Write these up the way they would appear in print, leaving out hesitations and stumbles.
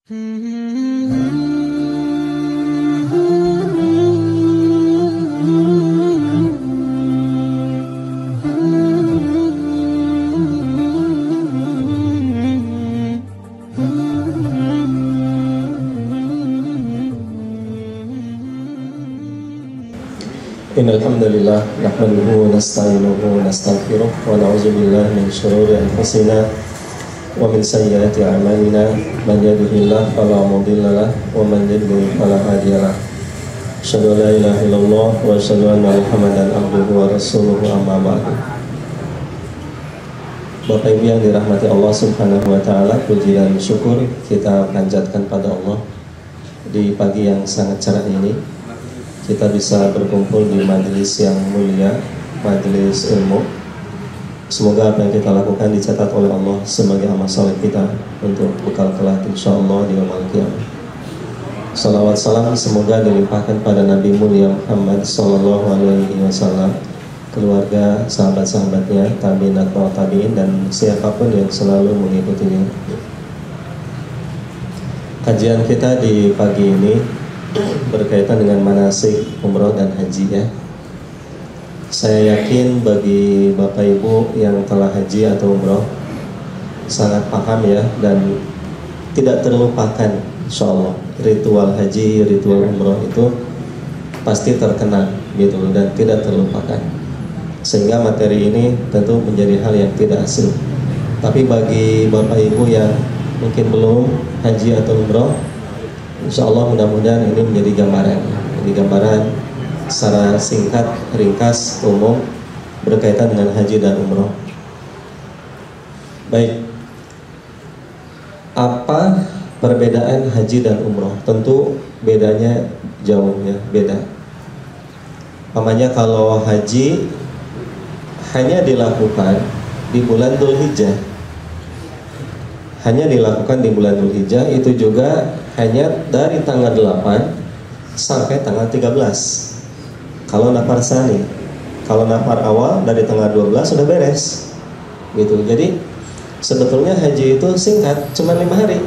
Innal hamdalillah nahmaduhu wa nasta'inuhu wa nastaghfiruh wa na'udzu billahi min shururi anfusina wa min sayyiati a'malina man yahdihillahu fala mudilla lahu wa man yudlil fala hadiya lahu. Asyhadu an la ilaha illallah wa asyhadu anna Muhammadan abduhu wa rasuluhu amma ba'du. Bapak Ibu yang dirahmati Allah Subhanahu wa taala, puji dan syukur kita panjatkan pada Allah di pagi yang sangat cerah ini. Kita bisa berkumpul di majelis yang mulia, majelis ilmu. Semoga apa yang kita lakukan dicatat oleh Allah sebagai amal saleh kita untuk bekal kelak insyaallah di yaumul qiyamah. Salawat salam semoga dilimpahkan pada Nabi mulia Muhammad sallallahu alaihi wasallam, keluarga, sahabat-sahabatnya, tabi'in atau tabi'in, dan siapapun yang selalu mengikutinya. Kajian kita di pagi ini berkaitan dengan manasik umroh dan haji ya. Saya yakin bagi Bapak Ibu yang telah haji atau umroh sangat paham ya, dan tidak terlupakan insyaallah ritual haji, ritual umroh itu pasti terkenang gitu dan tidak terlupakan. Sehingga materi ini tentu menjadi hal yang tidak asing. Tapi bagi Bapak Ibu yang mungkin belum haji atau umroh, insyaallah mudah-mudahan ini menjadi gambaran secara singkat, ringkas, umum berkaitan dengan haji dan umroh. Baik, apa perbedaan haji dan umroh? Tentu bedanya jauh ya, beda. Namanya kalau haji hanya dilakukan di bulan Dzulhijjah, hanya dilakukan di bulan Dzulhijjah, itu juga hanya dari tanggal 8 sampai tanggal 13 kalau nafar tsani. Kalau nafar awal dari tanggal 12 sudah beres gitu. Jadi sebetulnya haji itu singkat, cuma 5 hari,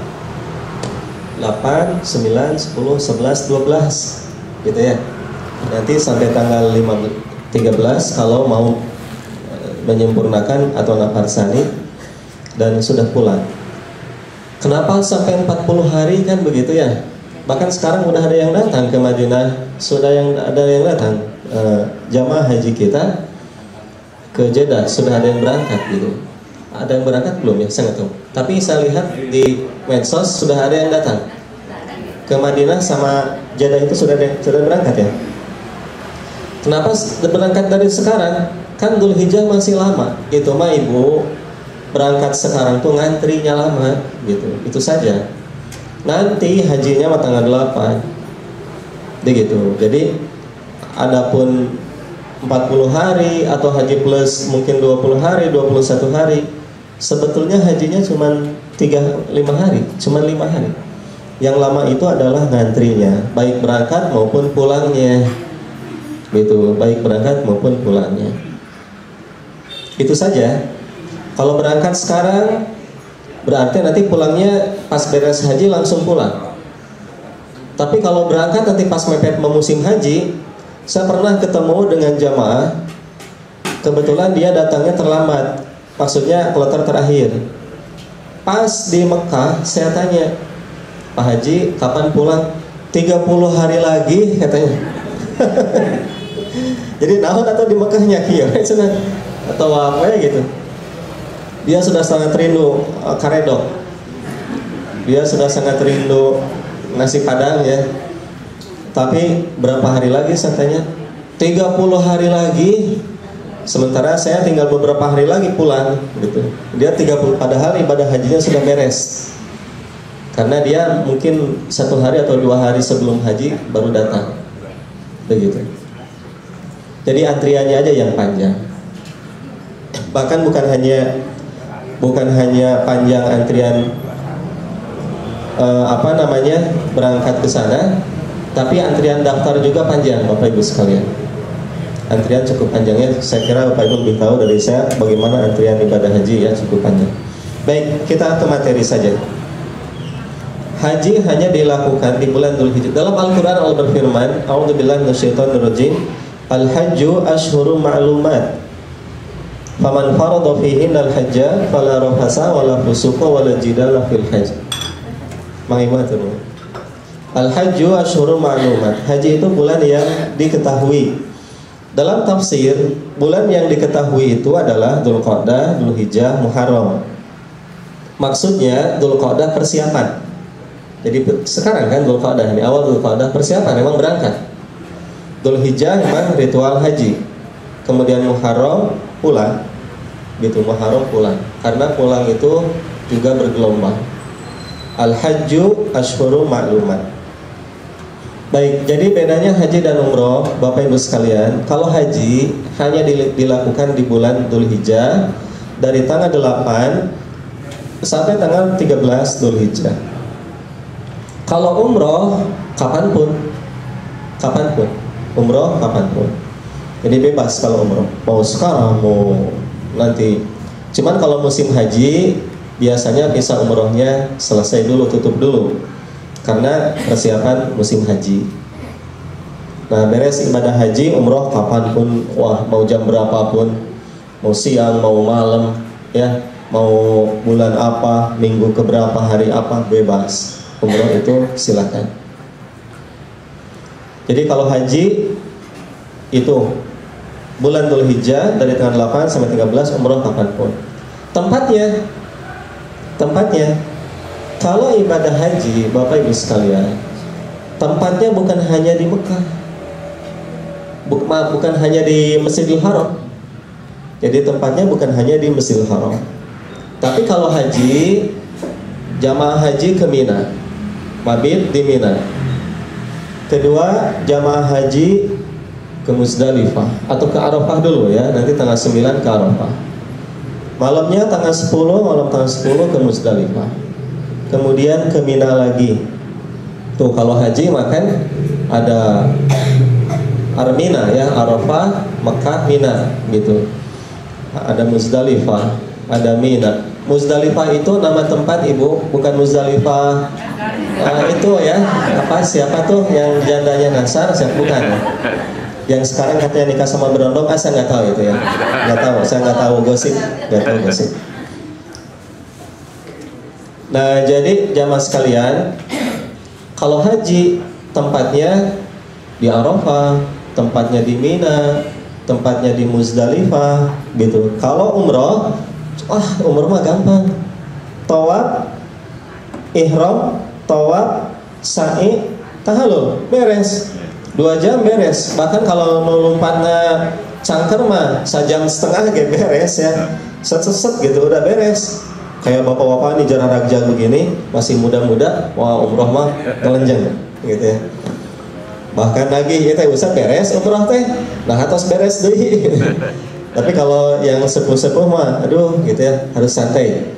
8, 9, 10, 11, 12 gitu ya. Nanti sampai tanggal 13 kalau mau menyempurnakan atau nafar tsani dan sudah pulang. Kenapa sampai 40 hari kan begitu ya? Bahkan sekarang udah ada yang datang ke Madinah, ada yang datang jamaah haji kita ke Jeddah, sudah ada yang berangkat gitu. Ada yang berangkat belum ya? Saya nggak tahu. Tapi saya lihat di medsos sudah ada yang datang ke Madinah sama Jeddah, itu sudah berangkat ya. Kenapa berangkat dari sekarang? Kan Dzulhijjah masih lama gitu mah Ibu. Berangkat sekarang tuh ngantrinya lama gitu. Itu saja. Nanti hajinya tanggal 8 begitu. Jadi adapun 40 hari atau haji plus mungkin 20 hari, 21 hari, sebetulnya hajinya cuma 5 hari, cuma 5 hari. Yang lama itu adalah ngantrinya, baik berangkat maupun pulangnya gitu, baik berangkat maupun pulangnya. Itu saja. Kalau berangkat sekarang berarti nanti pulangnya pas beres haji langsung pulang. Tapi kalau berangkat nanti pas mepet musim haji, saya pernah ketemu dengan jamaah, kebetulan dia datangnya terlambat, maksudnya kloter terakhir. Pas di Mekah saya tanya, Pak Haji kapan pulang? 30 hari lagi katanya. Jadi naon atau di Mekahnya kieu atau apa ya gitu. Dia sudah sangat rindu karedok. Dia sudah sangat rindu nasi padang ya. Tapi berapa hari lagi saya tanya? 30 hari lagi. Sementara saya tinggal beberapa hari lagi pulang gitu. Dia 30, padahal ibadah hajinya sudah beres. Karena dia mungkin 1 hari atau 2 hari sebelum haji baru datang. Begitu. Jadi antriannya aja yang panjang. Bahkan bukan hanya panjang antrian berangkat ke sana, tapi antrian daftar juga panjang Bapak Ibu sekalian. Antrian cukup panjangnya, saya kira Bapak Ibu lebih tahu dari saya bagaimana antrian ibadah haji ya, cukup panjang. Baik, kita ke materi saja. haji hanya dilakukan di bulan Dzulhijjah. Dalam Al-Qur'an Allah berfirman, "A'udzubillahi minasyaitonirrajim. Al-hajju asyhurun ma'lumat. Faman farada fihinal hajja fala rafasa wala fusuqa wala jidala fil hajj." Mangimatu. Al-hajju asyhurun ma'lumat. Haji itu bulan yang diketahui. Dalam tafsir, bulan yang diketahui itu adalah Dzulqa'dah, Dzulhijjah, Muharram. Maksudnya Dzulqa'dah persiapan. Jadi sekarang kan Dzulqa'dah ini, awal Dzulqa'dah persiapan, memang berangkat. Dzulhijjah memang ritual haji. Kemudian Muharram pulang. Gitu, Muharram pulang. Karena pulang itu juga bergelombang. Al-hajju asyhurun ma'lumat. Baik, jadi bedanya haji dan umroh, Bapak Ibu sekalian. Kalau haji hanya dilakukan di bulan Dzulhijjah dari tanggal 8 sampai tanggal 13 Dzulhijjah. Kalau umroh kapanpun, umroh kapanpun. Jadi bebas kalau umroh, mau sekarang mau nanti. Cuman kalau musim haji biasanya visa umrohnya selesai dulu, tutup dulu, karena persiapan musim haji. Nah, beres ibadah haji, umroh kapanpun, wah mau jam berapapun, mau siang, mau malam, ya, mau bulan apa, minggu keberapa, hari apa, bebas. Umroh itu silakan. Jadi kalau haji itu bulan Dzulhijjah dari tanggal 8 sampai 13, umroh kapanpun. Tempatnya kalau ibadah haji, Bapak Ibu sekalian, tempatnya bukan hanya di Mekah, bukan hanya di Masjidil Haram. Jadi tempatnya bukan hanya di Masjidil Haram. Tapi kalau haji, jamaah haji ke Mina, mabit di Mina. Kedua, jamaah haji ke Muzdalifah atau ke Arafah dulu ya, nanti tanggal 9 ke Arafah. Malamnya tanggal 10, malam tanggal 10 ke Muzdalifah. Kemudian ke Mina lagi. Tuh kalau haji makan ada Armina ya, Arafah, Mekah, Mina gitu. Ada Muzdalifah, ada Mina. Muzdalifah itu nama tempat Ibu, bukan Muzdalifah itu ya, siapa tuh yang jandanya Nasar, siapa bukan ya? Yang sekarang katanya nikah sama berondong, saya nggak tahu itu ya, nggak tahu, saya nggak tahu gosip. Nah, jadi jamaah sekalian, kalau haji tempatnya di Arafah, tempatnya di Mina, tempatnya di Muzdalifah, gitu. Kalau umroh, umroh mah gampang. Tawaf, ihram, tawaf, sa'i, tahallul, beres. 2 jam beres. Bahkan kalau melompatnya cangker mah 1,5 jam beres ya. Set gitu udah beres. Kayak bapak-bapak nih jarang ragja begini, masih muda-muda, wah umroh mah kelenjang gitu ya. Bahkan lagi kita usah beres umroh teh, nah atas beres deh. Tapi kalau yang sepuh-sepuh mah, aduh gitu ya, harus santai.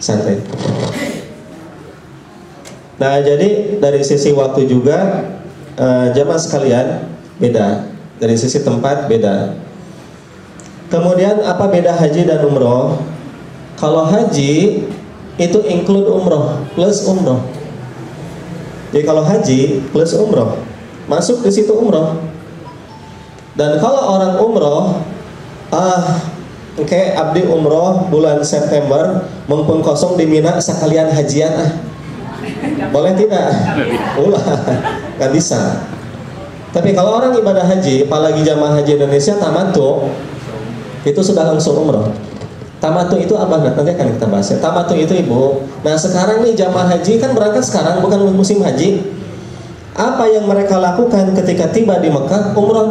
Nah, jadi dari sisi waktu juga jamaah sekalian beda, dari sisi tempat beda. Kemudian apa beda haji dan umroh? Kalau haji itu include umroh plus umroh. Jadi kalau haji plus umroh, masuk di situ umroh. Dan kalau orang umroh, kayak abdi umroh bulan September, mumpung kosong di Mina sekalian hajian boleh tidak? Ulah, nggak bisa. Tapi kalau orang ibadah haji, apalagi jamaah haji Indonesia tamattu, itu sudah langsung umroh. Tamattu itu apa? Nanti akan kita bahas ya. Tamattu itu Ibu. Nah sekarang nih jamaah haji kan berangkat sekarang, bukan musim haji. Apa yang mereka lakukan ketika tiba di Mekah? Umroh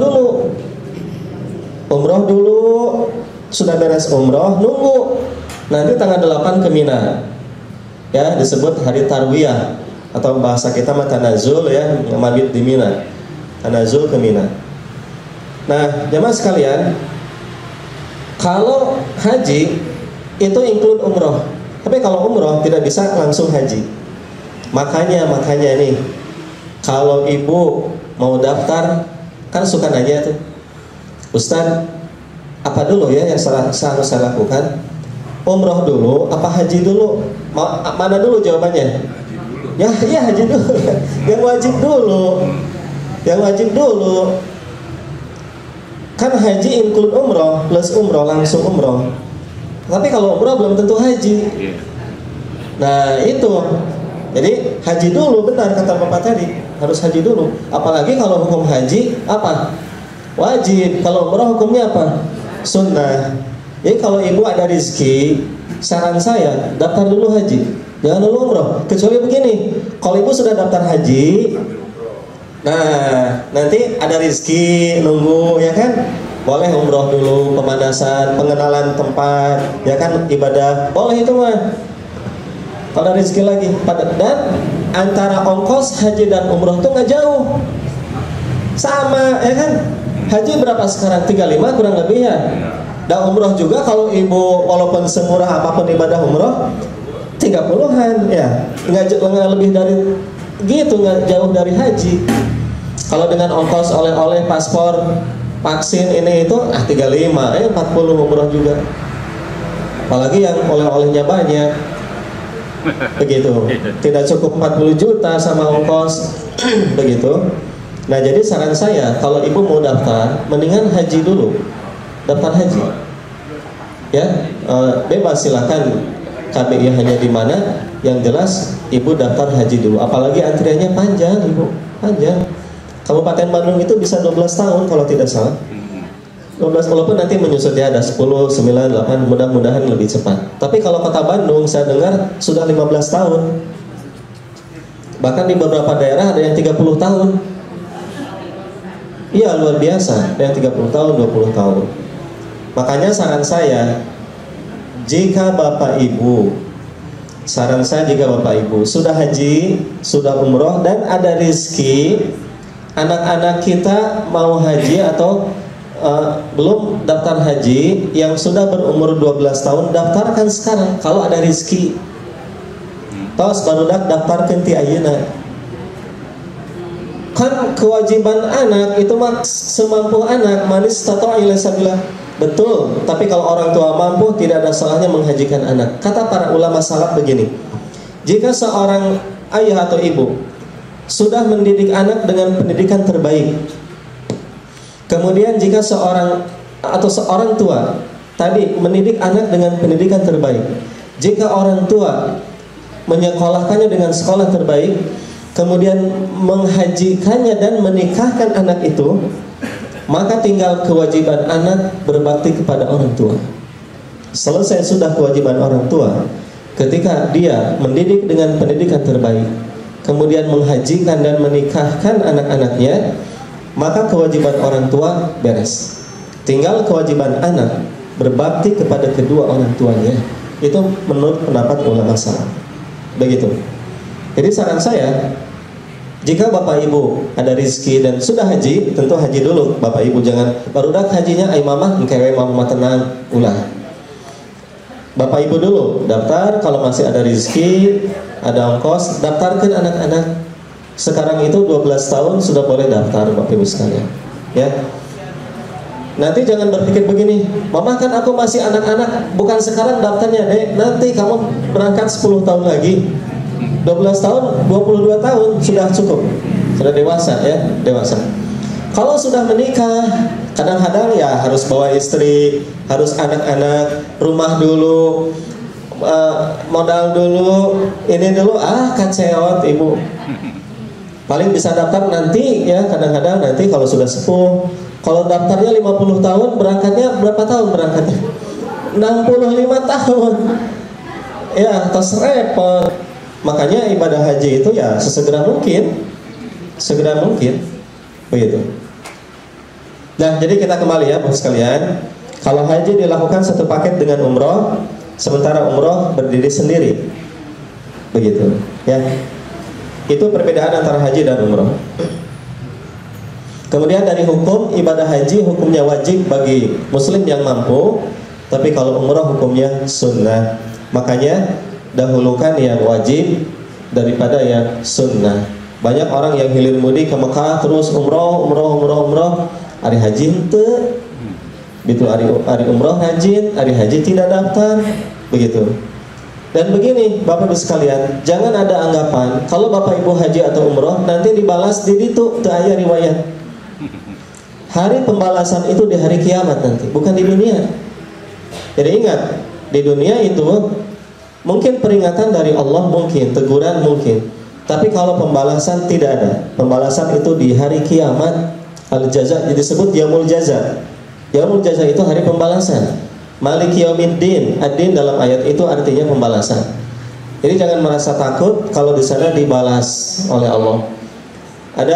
dulu. Sudah beres umroh, nunggu nanti tanggal 8 ke Mina. Ya, disebut hari Tarwiyah atau bahasa kita mah tanazul ya, mabit di Mina. Tanazul ke Mina. Nah, jamaah sekalian, kalau haji itu include umroh. Tapi kalau umroh tidak bisa langsung haji. Makanya nih, kalau Ibu mau daftar, kan suka nanya tuh, Ustaz, apa dulu ya yang harus saya lakukan? Umroh dulu, apa haji dulu? Mana dulu jawabannya? Ya, iya haji dulu. Yang wajib dulu. Yang wajib dulu. Kan haji include umroh plus umroh langsung umroh. Tapi kalau umroh belum tentu haji. Nah itu. Jadi haji dulu, benar kata Bapak tadi, harus haji dulu. Apalagi kalau hukum haji apa? Wajib. Kalau umroh hukumnya apa? Sunnah. Jadi kalau ibu ada rezeki, saran saya daftar dulu haji, jangan dulu umroh. Kecuali begini, kalau ibu sudah daftar haji, nah nanti ada rezeki nunggu ya kan, boleh umroh dulu, pemanasan, pengenalan tempat, ya kan, ibadah, boleh itu mah. Kalau ada rezeki lagi, dan antara ongkos haji dan umroh tuh nggak jauh, sama ya kan. Haji berapa sekarang? 35 kurang lebih ya. Dan umroh juga kalau ibu walaupun semurah apapun ibadah umroh 30-an ya, nggak lebih dari gitu, nggak jauh dari haji. Kalau dengan ongkos oleh-oleh, paspor, vaksin ini itu 35, 40 umroh juga. Apalagi yang oleh-olehnya banyak. Begitu. Tidak cukup 40 juta sama ongkos. Begitu. Nah, jadi saran saya kalau ibu mau daftar, mendingan haji dulu. Daftar haji. Ya, bebas silakan KBI hanya di mana, yang jelas ibu daftar haji dulu. Apalagi antriannya panjang, ibu, panjang. Kabupaten Bandung itu bisa 12 tahun kalau tidak salah. 12, walaupun nanti menyusut ya, ada 10, 9, 8, mudah-mudahan lebih cepat. Tapi kalau kota Bandung saya dengar sudah 15 tahun. Bahkan di beberapa daerah ada yang 30 tahun. Iya, luar biasa, ada yang 30 tahun, 20 tahun. Makanya saran saya, jika Bapak Ibu, saran saya jika Bapak Ibu sudah haji, sudah umroh dan ada rezeki, anak-anak kita mau haji atau belum daftar haji, yang sudah berumur 12 tahun, daftarkan sekarang kalau ada rezeki. Tos barudak daftarkan ti ayeuna. Kan kewajiban anak itu mah semampu anak, manis tato ila sabilah. Betul, tapi kalau orang tua mampu tidak ada salahnya menghajikan anak. Kata para ulama salaf begini, jika seorang ayah atau ibu sudah mendidik anak dengan pendidikan terbaik, kemudian jika seorang tua tadi mendidik anak dengan pendidikan terbaik, jika orang tua menyekolahkannya dengan sekolah terbaik, kemudian menghajikannya dan menikahkan anak itu, maka tinggal kewajiban anak berbakti kepada orang tua. Selesai sudah kewajiban orang tua, ketika dia mendidik dengan pendidikan terbaik, kemudian menghajikan dan menikahkan anak-anaknya, maka kewajiban orang tua beres. Tinggal kewajiban anak berbakti kepada kedua orang tuanya. Itu menurut pendapat ulama salaf. Begitu. Jadi saran saya, jika Bapak Ibu ada rezeki dan sudah haji, tentu haji dulu. Bapak Ibu jangan barudak hajinya ai mamah engkewe mamah tenang ulah. Bapak Ibu dulu daftar, kalau masih ada rezeki, ada ongkos, daftarkan anak-anak. Sekarang itu 12 tahun sudah boleh daftar Bapak Ibu sekalian. Ya. Nanti jangan berpikir begini, Mama kan aku masih anak-anak, bukan sekarang daftarnya, Dek. Nanti kamu berangkat 10 tahun lagi. 12 tahun, 22 tahun sudah cukup. Sudah dewasa ya, dewasa. Kalau sudah menikah, kadang-kadang ya harus bawa istri, harus anak-anak, rumah dulu, modal dulu, ini dulu, keceot ibu. Paling bisa daftar nanti ya, kadang-kadang nanti kalau sudah sepuh. Kalau daftarnya 50 tahun, berangkatnya berapa tahun berangkatnya? 65 tahun. Ya, terus repot. Makanya ibadah haji itu ya sesegera mungkin. Segera mungkin. Begitu. Nah, jadi kita kembali ya Bapak sekalian. Kalau haji dilakukan satu paket dengan umroh, sementara umroh berdiri sendiri. Begitu, ya. Itu perbedaan antara haji dan umroh. Kemudian dari hukum ibadah haji, hukumnya wajib bagi muslim yang mampu, tapi kalau umroh hukumnya sunnah. Makanya dahulukan yang wajib daripada yang sunnah. Banyak orang yang hilir mudik ke Mekah terus umroh. Hari haji ente, begitu hari umroh haji, hari haji tidak daftar, begitu. Dan begini Bapak Ibu sekalian, jangan ada anggapan kalau Bapak Ibu haji atau umroh nanti dibalas di ditu, teu aya riwayat. Hari pembalasan itu di hari kiamat nanti, bukan di dunia. Jadi ingat, di dunia itu mungkin peringatan dari Allah, mungkin teguran, mungkin. Tapi kalau pembalasan tidak ada. Pembalasan itu di hari kiamat. Al-jaza disebut yaumul jaza. Yaumul jaza itu hari pembalasan. Maliki yaumiddin, ad-din dalam ayat itu artinya pembalasan. Jadi jangan merasa takut kalau di sana dibalas oleh Allah. Ada,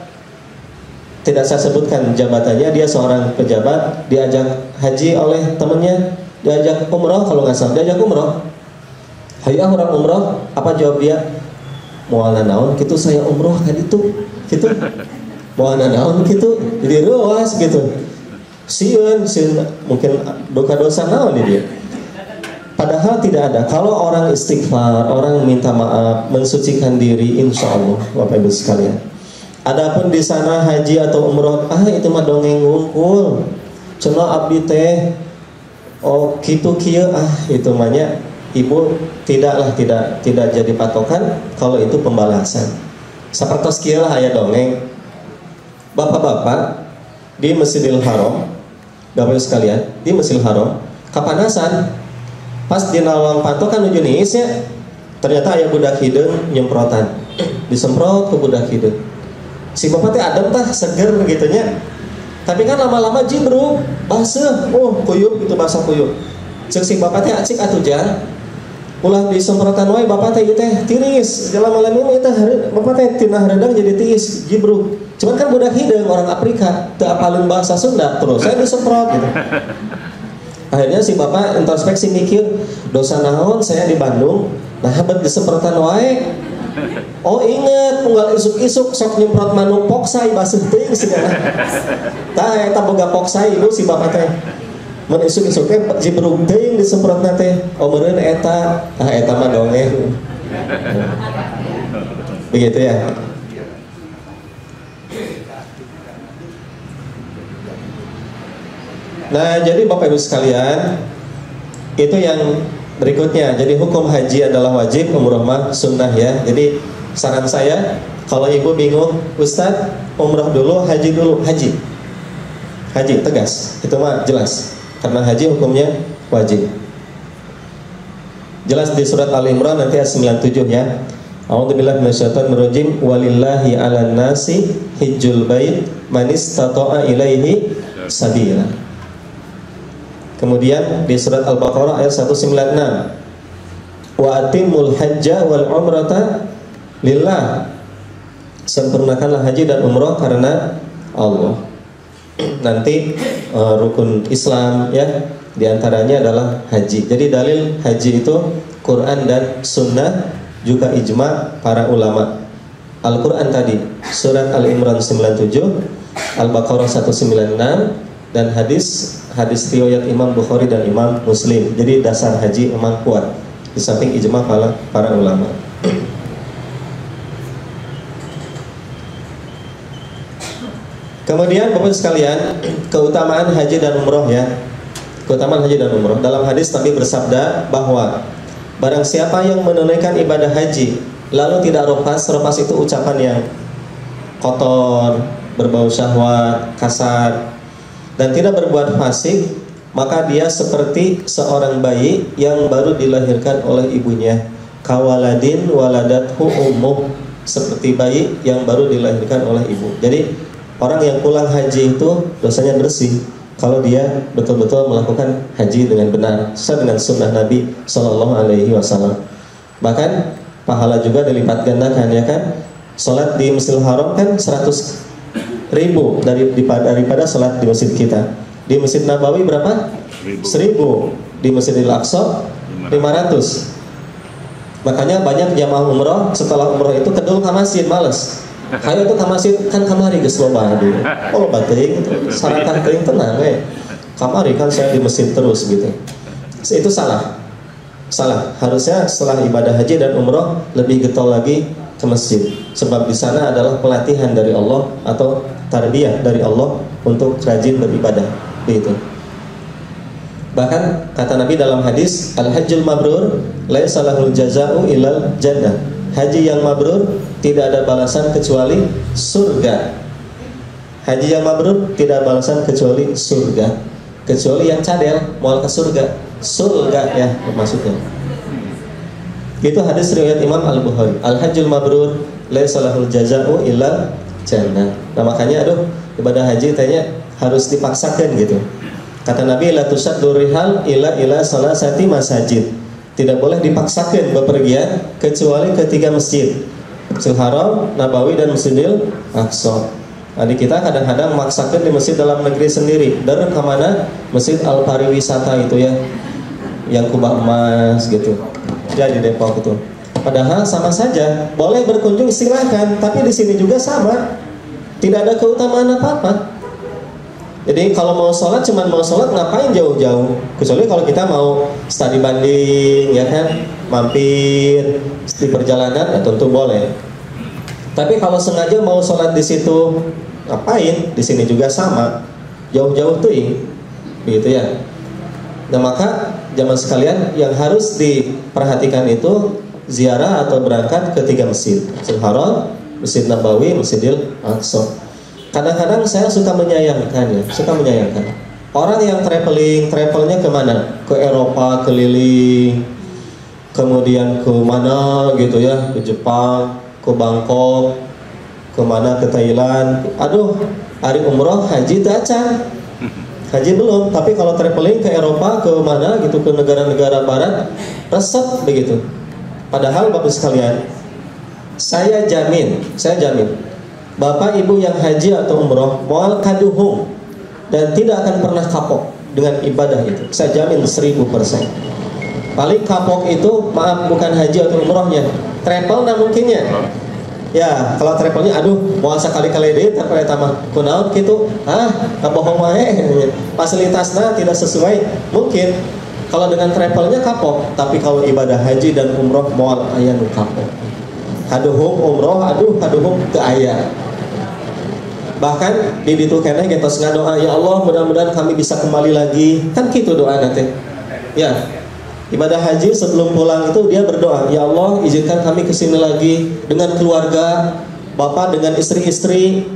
tidak saya sebutkan jabatannya, dia seorang pejabat, diajak haji oleh temannya, diajak umroh kalau nggak salah, diajak umroh. Hayah orang umroh, apa jawab dia? Moalna naon gitu, saya umroh kan itu, gitu. Moalna naon gitu, jadi ruas gitu. Sieun mungkin dosa naon dia. Padahal tidak ada. Kalau orang istighfar, orang minta maaf, mensucikan diri, insya Allah, Bapak Ibu sekalian. Adapun di sana haji atau umroh, itu mah dongeng ngungkul. Cenah abdi teh, oh kitu kieu, itu mahnya ibu tidak jadi patokan kalau itu pembalasan. Sapertos kieu lah aya dongeng. Bapak-bapak di Masjidil Haram, Bapak Ibu sekalian, di Masjidil Haram kapanasan pas di nawang panto kan nuju niisnya, ternyata aya budak hideung nyemprotan, disemprot ke budak hideung. Si bapak teh adem tah seger gitunya, tapi kan lama-lama jibruk baseuh, kuyup gitu, basah kuyup. Cek si bapak teh cik atuh jar ulah disemprotan wae bapak teh tiris dalam malam ini teh bapak teh tina hareudang jadi tiris jibruk. Cuman kan budak hideung orang Afrika teu apalin bahasa Sunda, terus saya disemprot gitu. Akhirnya si bapak introspeksi mikir, dosa naon saya di Bandung nah bet disemprotan wae. Oh inget, unggal isuk-isuk sok nyemprot manuk poksai baseuh teuing segala. Tah eta boga poksai lu si bapak teh. Mun isuk-isuk teh jibruk teuing disemprotna teh. Oh meureun eta, eta mah dongeng. Begitu ya. Nah, jadi Bapak Ibu sekalian, itu yang berikutnya. Jadi hukum haji adalah wajib, umroh mah sunnah ya. Jadi saran saya, kalau ibu bingung, Ustadz umroh dulu, haji dulu, haji tegas, itu mah jelas. Karena haji hukumnya wajib. Jelas di surat Al-Imran nanti ayat 97 ya. A'udzubillahi minasyaitonir rajim. Walillahi 'alan nasi hijjul bait man istata'a ilaihi sabila. Kemudian di surat Al-Baqarah ayat 196, wa atimul hajja wal umrata lillah. Sempurnakanlah haji dan umrah karena Allah. Nanti rukun Islam ya, diantaranya adalah haji. Jadi dalil haji itu Quran dan Sunnah, juga ijma para ulama. Al-Quran tadi surat Al-Imran 97, Al-Baqarah 196, dan hadis riwayat Imam Bukhari dan Imam Muslim. Jadi dasar haji memang kuat di samping ijma para ulama. Kemudian Bapak sekalian, keutamaan haji dan umroh ya. Keutamaan haji dan umroh. Dalam hadis Nabi bersabda bahwa barang siapa yang menunaikan ibadah haji lalu tidak ropas itu ucapan yang kotor, berbau syahwat, kasar, dan tidak berbuat fasik, maka dia seperti seorang bayi yang baru dilahirkan oleh ibunya. Kawaladin waladathu ummuh, seperti bayi yang baru dilahirkan oleh ibu. Jadi orang yang pulang haji itu dosanya bersih kalau dia betul-betul melakukan haji dengan benar sesuai dengan sunnah Nabi Shallallahu Alaihi Wasallam. Bahkan pahala juga dilipat gandakan ya kan. Salat di Masjidil Haram kan 100.000 daripada salat di masjid kita. Di Masjid Nabawi berapa? 1.000. Di Masjidil Aqsa 500. Makanya banyak jamaah umroh setelah umroh itu kedul ke masjid, males. Hayo tuh ke masjid kan kamari geus loba dulu. Oh loba teuing, saratah teuing tenang we. Kamari kan saya di masjid terus gitu. Itu salah. Harusnya setelah ibadah haji dan umroh lebih getol lagi ke masjid. Sebab di sana adalah pelatihan dari Allah atau tarbiyah dari Allah untuk rajin beribadah. Begitu. Bahkan kata Nabi dalam hadis, al-hajjul mabrur laisa lahul jazaa'u ilal jannah. Haji yang mabrur tidak ada balasan kecuali surga. Haji yang mabrur tidak ada balasan kecuali surga. Kecuali yang cadel mau ke surga. Surga ya maksudnya. Itu hadis riwayat Imam Al-Bukhari. Al-hajjul mabrur laisa lahul jazaa'u ilal jannah. Nah makanya ibadah haji tanya harus dipaksakan gitu. Kata Nabi, la tusaddu rihal ila salasati masajid. Tidak boleh dipaksakan bepergian kecuali ke 3 masjid. Masjidil Haram, Nabawi, dan Masjidil Aqsa. Adik kita kadang-kadang memaksakan di masjid dalam negeri sendiri. Dan ke mana? Masjid Al-Pariwisata itu ya, yang kubah emas gitu. Ya di Depok itu. Padahal sama saja, boleh berkunjung silakan, tapi di sini juga sama. Tidak ada keutamaan apa-apa. Jadi kalau mau sholat, cuman mau sholat ngapain jauh-jauh? Kecuali kalau kita mau studi banding, ya kan, mampir di perjalanan, ya tentu boleh. Tapi kalau sengaja mau sholat di situ, ngapain? Di sini juga sama, jauh-jauh tuh, begitu ya. Nah maka jamaah sekalian yang harus diperhatikan itu ziarah atau berangkat ke 3 masjid, Masjidil Haram, Masjid Nabawi, Masjidil Aqsa. Kadang-kadang saya suka menyayangkan ya, orang yang travelnya kemana? Ke Eropa keliling, kemudian ke mana gitu ya, ke Jepang, ke Bangkok, kemana ke Thailand. Aduh, hari umroh haji dacan, haji belum. Tapi kalau traveling ke Eropa, ke mana gitu, ke negara-negara Barat, resep begitu. Padahal bapak sekalian, saya jamin. Bapak ibu yang haji atau umroh mual kaduhung dan tidak akan pernah kapok dengan ibadah itu. Saya jamin 1000%. Paling kapok itu maaf bukan haji atau umrohnya, travel nah mungkinnya. Ya kalau travelnya mau sekali-kali deh travel tamah kunaon gitu. Kabohong wae. Fasilitasnya tidak sesuai mungkin. Kalau dengan travelnya kapok, tapi kalau ibadah haji dan umroh mual aya nu kapok. Kaduhung umroh, kaduhung teu aya. Bahkan di ditu keneh getos ngadoa, ya Allah mudah-mudahan kami bisa kembali lagi. Kan gitu doa nanti. Ya. Ibadah haji sebelum pulang itu dia berdoa, ya Allah izinkan kami kesini lagi dengan keluarga, bapak dengan istri-istri.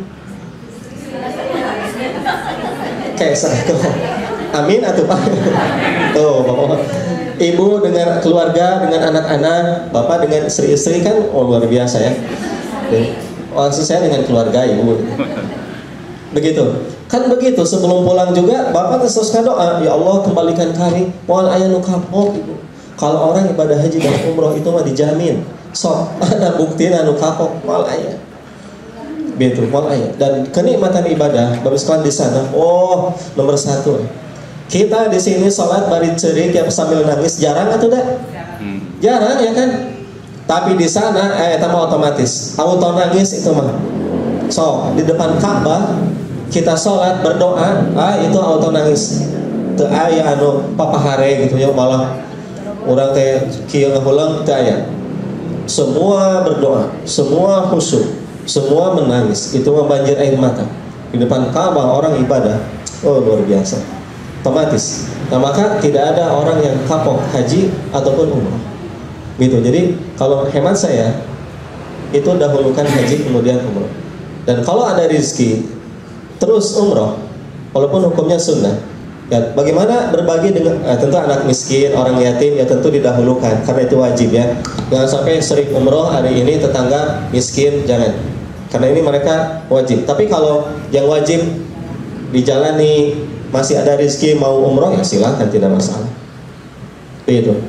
Amin atuh Pak. Tuh, bapak. Ibu dengan keluarga, dengan anak-anak, bapak dengan istri-istri kan luar biasa ya. Maksud saya dengan keluarga ibu. Begitu. Kan begitu sebelum pulang juga bapak terus doa, ya Allah kembalikan kami moal aya nu kapok ibu. Kalau orang ibadah haji dan umroh itu mah dijamin. Sok ada bukti anu kapok moal aya. Begitu moal aya. Dan kenikmatan ibadah baru sekali di sana. Nomor 1. Kita di sini sholat bari cerik ya sambil nangis jarang atau tidak? Jarang ya kan? Tapi di sana itu mah otomatis auto nangis itu mah. So di depan Ka'bah kita sholat berdoa, itu auto nangis. Teu aya anu papahare gitu ya malah urang teh kieu ngahulang teu aya. Semua berdoa, semua khusyuk, semua menangis. Itu mah banjir air mata. Di depan Ka'bah orang ibadah. Luar biasa. Otomatis. Nah maka tidak ada orang yang kapok haji ataupun umrah. Gitu. Jadi kalau hemat saya itu dahulukan haji kemudian umrah. Dan kalau ada rezeki terus umrah, walaupun hukumnya sunnah. Ya, bagaimana berbagi dengan tentu anak miskin, orang yatim ya tentu didahulukan karena itu wajib ya. Jangan sampai sering umrah hari ini tetangga miskin, jangan. Karena ini mereka wajib. Tapi kalau yang wajib dijalani masih ada rezeki mau umrah ya silakan, tidak masalah. Begitu.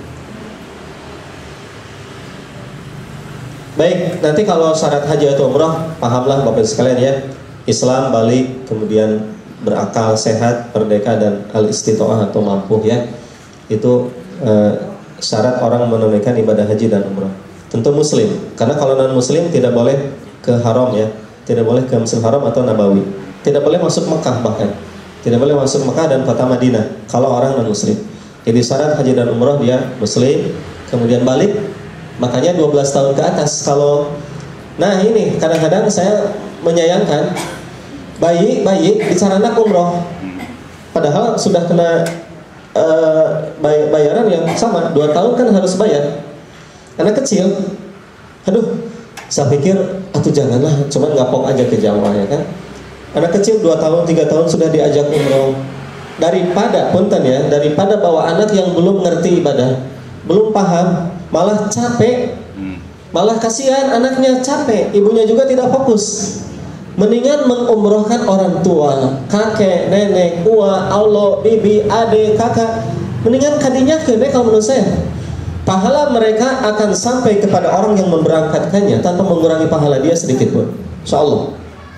Baik, nanti kalau syarat haji atau umrah pahamlah Bapak sekalian ya. Islam, balik, kemudian berakal, sehat, merdeka, dan al-istitoah atau mampu ya. Itu syarat orang menunaikan ibadah haji dan umrah. Tentu muslim, karena kalau non muslim tidak boleh ke haram ya, tidak boleh ke Masjidil Haram atau Nabawi, tidak boleh masuk Mekah bahkan, tidak boleh masuk Mekah dan kota Madinah kalau orang non muslim. Jadi syarat haji dan umrah dia muslim, kemudian balik, makanya 12 tahun ke atas. Kalau nah ini kadang-kadang saya menyayangkan bayi bicara anak umroh, padahal sudah kena bayaran yang sama, 2 tahun kan harus bayar. Anak kecil, aduh, saya pikir atuh janganlah, cuman ngapok aja ke jamaah ya kan. Anak kecil 2 tahun, 3 tahun sudah diajak umroh. Daripada punten ya, daripada bawa anak yang belum ngerti ibadah, belum paham, malah capek, malah kasihan anaknya capek, ibunya juga tidak fokus. Mendingan mengumrohkan orang tua, kakek, nenek, ua, Allah, bibi, ade, kakak. Mendingan kadinya kene kalau menurut saya. Pahala mereka akan sampai kepada orang yang memberangkatkannya tanpa mengurangi pahala dia sedikit pun. Insyaallah.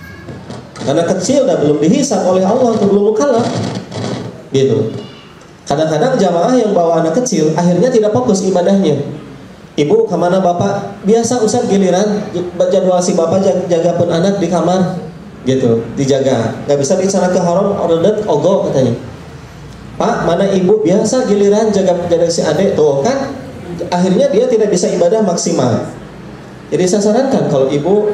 Karena kecil dan belum dihisab oleh Allah, belum mukallaf. Gitu. Kadang-kadang jamaah yang bawa anak kecil akhirnya tidak fokus ibadahnya. Ibu kemana bapak? Biasa Ustaz giliran jadwal si bapak jaga pun anak di kamar gitu, dijaga. Gak bisa di sana ke haram ordet ogo katanya. Pak, mana ibu? Biasa giliran jaga si adik tuh kan. Akhirnya dia tidak bisa ibadah maksimal. Jadi saya sarankan kalau ibu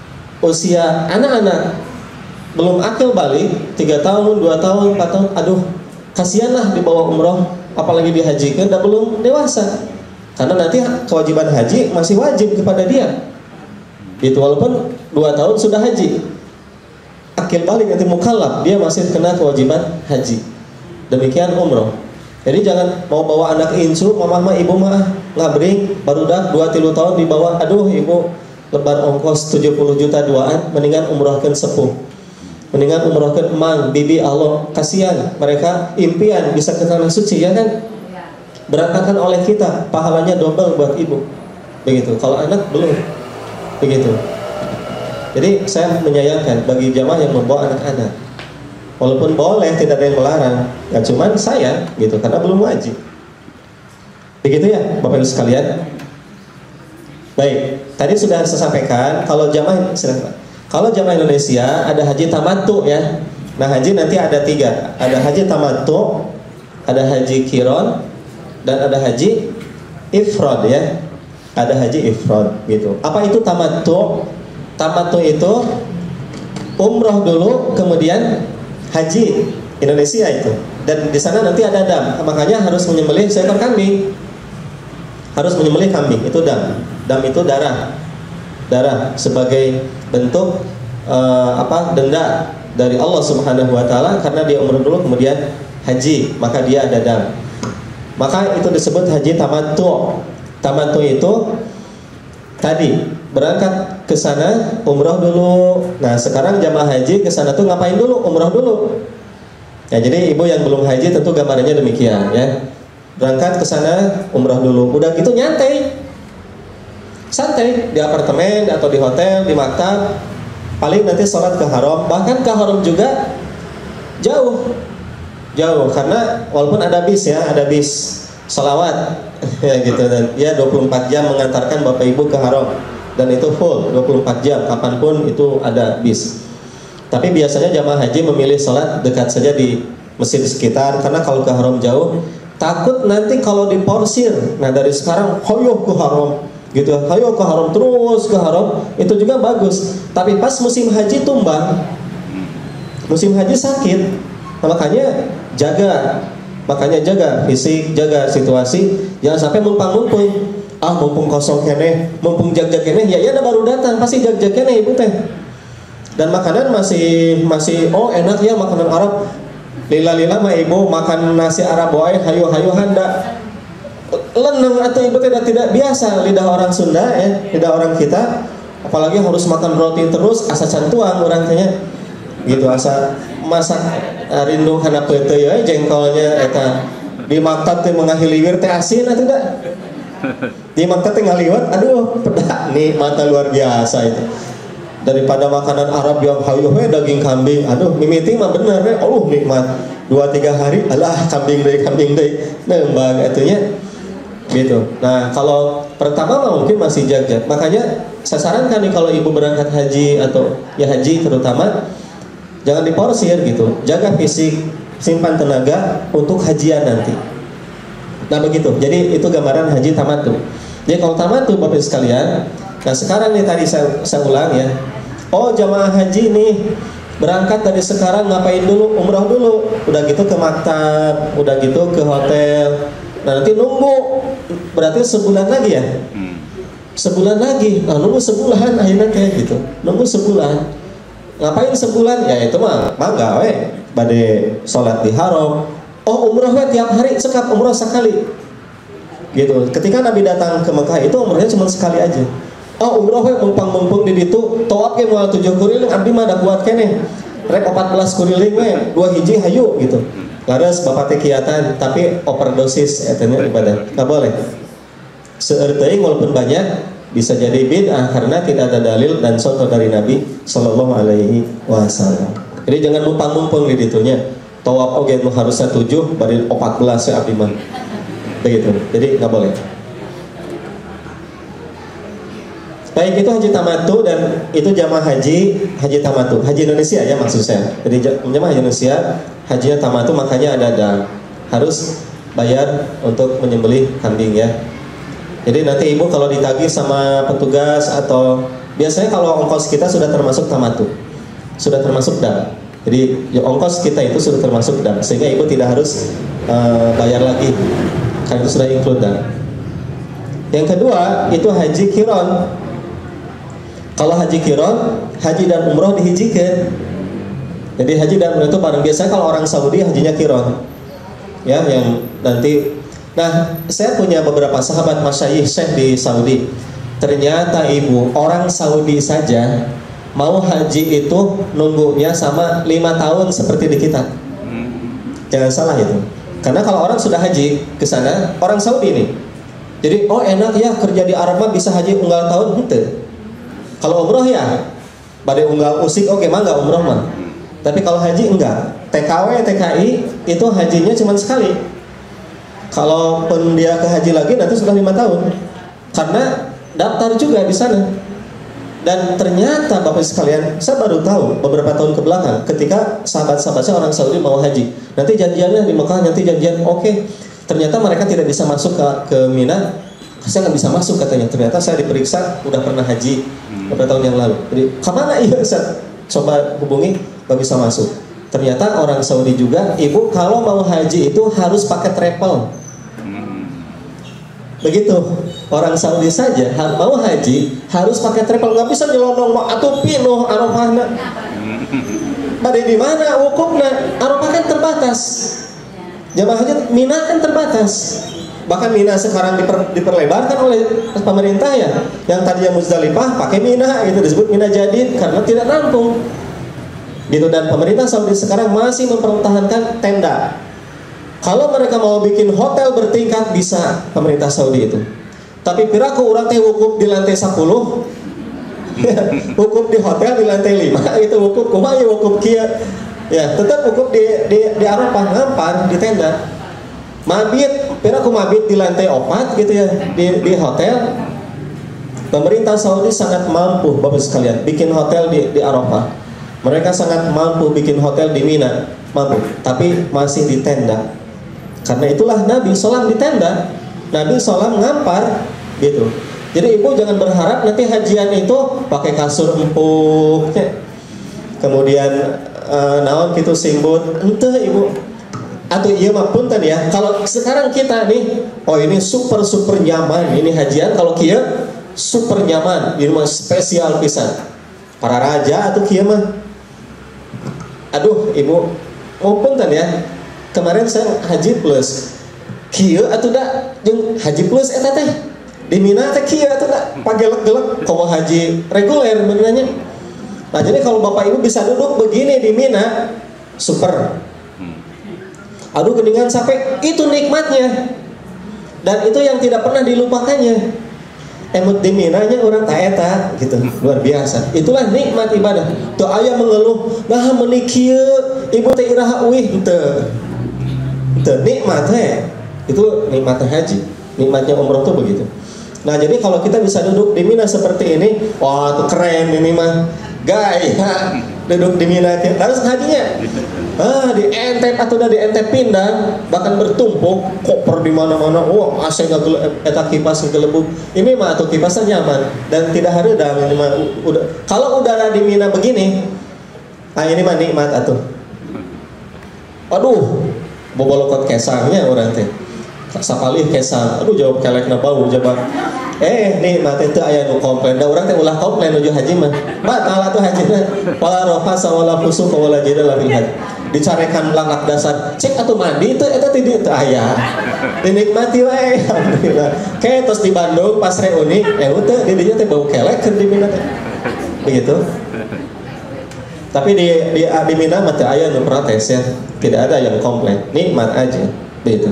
usia anak-anak belum akil balik 3 tahun, 2 tahun, 4 tahun, aduh kasihanlah dibawa umroh, apalagi dihajikan, dan belum dewasa. Karena nanti kewajiban haji masih wajib kepada dia. Itu walaupun 2 tahun sudah haji. Akil balik nanti mukallaf, dia masih kena kewajiban haji. Demikian umroh. Jadi jangan mau bawa anak insu, mama ibu mah ngabring barudak 2-3 tahun dibawa, aduh ibu lebar ongkos 70 juta duaan, mendingan umrohkeun sepuh. Mendingan umrohkeun emang, bibi, Allah, kasihan mereka impian bisa ke tanah suci ya kan? Berangkatkan oleh kita, pahalanya double buat ibu. Begitu. Kalau anak belum. Begitu. Jadi saya menyayangkan bagi jamaah yang membawa anak-anak. Walaupun boleh, tidak ada yang melarang. Ya cuman saya gitu, karena belum wajib. Begitu ya, Bapak Ibu sekalian. Baik, tadi sudah saya sampaikan kalau jamaah Indonesia ada haji tamattu ya. Nah, haji nanti ada 3. Ada haji tamattu, ada haji qiran, dan ada haji ifrad ya. Ada haji ifrad gitu. Apa itu tamattu? Tamattu itu umroh dulu kemudian haji Indonesia itu. Dan di sana nanti ada dam. Makanya harus menyembelih seekor kambing. Harus menyembelih kambing, itu dam. Dam itu darah. Darah sebagai bentuk denda dari Allah Subhanahu wa taala karena dia umroh dulu kemudian haji, maka dia ada dam. Maka itu disebut haji tamattu. Tamattu itu tadi berangkat ke sana umroh dulu. Nah, sekarang jamaah haji ke sana tuh ngapain dulu? Umroh dulu. Ya, jadi ibu yang belum haji tentu gambarannya demikian ya. Berangkat ke sana umroh dulu. Udah gitu nyantai. Santai di apartemen atau di hotel, di maktab. Paling nanti sholat ke haram, bahkan ke haram juga jauh karena walaupun ada bis ya, ada bis sholawat ya gitu, dan dia 24 jam mengantarkan bapak ibu ke haram dan itu full 24 jam kapanpun itu ada bis. Tapi biasanya jamaah haji memilih sholat dekat saja di masjid sekitar, karena kalau ke haram jauh takut nanti kalau diporsir. Nah, dari sekarang hoyo ke haram gitu, hayo ke haram terus ke haram, itu juga bagus. Tapi pas musim haji tumbang, musim haji sakit. Nah, makanya jaga fisik, jaga situasi, jangan sampai mumpung kosong kene, mumpung jag kene, ya ada baru datang pasti jag kene ibu teh. Dan makanan masih enak ya, makanan Arab. Lila mah ibu makan nasi Arab wae hayo handa. Leneng atau ibu tidak biasa lidah orang Sunda ya, lidah orang kita, apalagi harus makan roti terus, asa cantuang orang tanya gitu, asa masak rindu kana peuteuy ya jengkolnya eta di maktab teh mengahiliwir teh asin atau tidak di maktab teh ngaliwat, aduh pedak nikmatnya luar biasa itu daripada makanan Arab yang hayu daging kambing, aduh mimiti mah bener we, nikmat 2-3 hari alah kambing deui nembang atunya gitu. Nah, kalau pertama mungkin masih jaga. Makanya saya sarankan nih kalau ibu berangkat haji atau ya haji terutama jangan diporsir gitu. Jaga fisik, simpan tenaga untuk hajian nanti. Nah, begitu. Jadi itu gambaran haji tamattu. Jadi kalau tamattu Bapak sekalian, nah sekarang nih tadi saya ulang ya. Oh, jamaah haji nih berangkat dari sekarang ngapain dulu? Umroh dulu, udah gitu ke maktab, udah gitu ke hotel. Nah, nanti nunggu, berarti sebulan lagi ya? Sebulan lagi, nah nunggu sebulan akhirnya kayak gitu, nunggu sebulan. Ngapain sebulan? Ya itu mah mangga we, bade sholat di haram. Oh umroh we tiap hari, sekap umroh sekali. Gitu. Ketika Nabi datang ke Mekah itu umrohnya cuma sekali aja. Oh umroh we mumpang-mumpung di ditu, tawaf ge moal 7 kuriling abdi mah da kuat keneh. Rek 14 kuriling we, 2 hiji hayu gitu. Laras bapak teh kiatan, tapi overdosis eta ibadah. Enggak boleh. Seueur teuing walaupun banyak bisa jadi bid'ah karena tidak ada dalil dan contoh dari Nabi sallallahu alaihi wasallam. Jadi jangan mumpang-mumpung di ditunya. Tawaf oge nu harusnya 7 bari 14 ya abdi mah. Begitu. Jadi enggak boleh. Baik, itu haji tamatu dan itu jamaah haji tamatu, haji Indonesia ya maksud saya. Jadi jamaah haji Indonesia, hajinya tamatu makanya ada harus bayar untuk menyembelih kambing ya. Jadi nanti ibu kalau ditagih sama petugas atau biasanya kalau ongkos kita sudah termasuk tamatu, sudah termasuk dam. Jadi ya, ongkos kita itu sudah termasuk dam, sehingga ibu tidak harus bayar lagi karena itu sudah include dam. Yang kedua itu haji kiron. Kalau haji kiron, haji dan umroh dihijikan. Jadi haji dan umroh itu bareng. Biasanya kalau orang Saudi hajinya kiron, ya yang nanti. Nah, saya punya beberapa sahabat masyayikh syekh di Saudi. Ternyata ibu orang Saudi saja mau haji itu nunggunya sama 5 tahun seperti di kita. Jangan salah itu. Karena kalau orang sudah haji ke sana, orang Saudi nih. Jadi oh enak ya kerja di Arab mah bisa haji unggal tahun henteu. Kalau umroh ya, badai unggal usik oke mah enggak umroh mah. Tapi kalau haji enggak. TKW, TKI itu hajinya cuma sekali. Kalau pun dia ke haji lagi nanti sudah 5 tahun. Karena daftar juga di sana. Dan ternyata Bapak sekalian, saya baru tahu beberapa tahun ke belakang ketika sahabat-sahabat saya orang Saudi mau haji. Nanti janjiannya di Mekah, nanti janjian oke. Ternyata mereka tidak bisa masuk ke Mina. Saya nggak bisa masuk katanya. Ternyata saya diperiksa udah pernah haji beberapa tahun yang lalu. Jadi kemana iya saya coba hubungi nggak bisa masuk. Ternyata orang Saudi juga, ibu kalau mau haji itu harus pakai travel. Begitu orang Saudi saja mau haji harus pakai travel, nggak bisa nyelonong mau atau pinuh Arafahna. Pada di mana wukufna? Arafah kan terbatas. Jamaah haji Mina kan terbatas. Bahkan Mina sekarang diperlebarkan oleh pemerintah ya. Yang tadinya Muzdalifah pakai Mina, itu disebut Mina Jadid karena tidak nampung. Gitu, dan pemerintah Saudi sekarang masih mempertahankan tenda. Kalau mereka mau bikin hotel bertingkat bisa pemerintah Saudi itu. Tapi piraku urang teh wukuf di lantai 10. Wukuf di hotel di lantai 5 itu wukuf kumaha ya wukuf kieu. Ya, tetap wukuf di Arafah ngampar di tenda. Mabit, piraku mabit di lantai 4 gitu ya di hotel. Pemerintah Saudi sangat mampu Bapak sekalian bikin hotel di Arafah. Mereka sangat mampu bikin hotel di Mina, mampu, tapi masih di tenda. Karena itulah Nabi Sallam di tenda, Nabi Sallam ngampar, gitu. Jadi ibu jangan berharap nanti hajian itu pakai kasur empuk, kemudian naon gitu singbut, ente ibu. Atau iya mah punten ya. Kalau sekarang kita nih, oh ini super nyaman, ini hajian kalau kia super nyaman, ini mah spesial pisan. Para raja atau kia mah. Aduh ibu, mau punten ya. Kemarin saya haji plus kieu atuh da jeung haji plus eta teh di Mina teh kieu atuh da pagelek-gelek komo haji reguler benernya. Nah jadi kalau Bapak Ibu bisa duduk begini di Mina super. Aduh geningan sampai itu nikmatnya. Dan itu yang tidak pernah dilupakannya. Emut di Mina nya orang taeta gitu, luar biasa. Itulah nikmat ibadah. Tuh aya mengeluh, nah meuni kieu ibu teh iraha uih henteu. Itu nikmat itu nikmat haji, nikmatnya umroh tuh begitu. Nah jadi kalau kita bisa duduk di Mina seperti ini, wah tuh keren ini mah, gaya duduk di Mina. Terus hajinya, di Entep atau udah di Entep pindah, bahkan bertumpuk, koper di mana-mana, wah AC nggak eta kipas ngelebuk. Ini mah tuh kipasnya nyaman dan tidak hareudang. Ini mah udah. Kalau udara di Mina begini, ini mah nikmat atuh. Aduh, bobolokot kesangnya orang teh. Sakali kesang, aduh jawab kelekna bau jawab. Nikmat itu aya nu komplain. Da urang teh ulah komplain nuju haji mah. Batal atuh hajina. Wala rafasa wala fusuq wala jidal fil haji. Dicarekan langak dasar. Cek atuh mandi teu eta teu aya. Dinikmati wae alhamdulillah. Kayak tos di Bandung pas reuni, teu di dieu teh bau kelek keur di Mina teh. Begitu. Tapi di Mina mah teu aya nu protes ya. Tidak ada yang komplain. Nikmat aja. Begitu.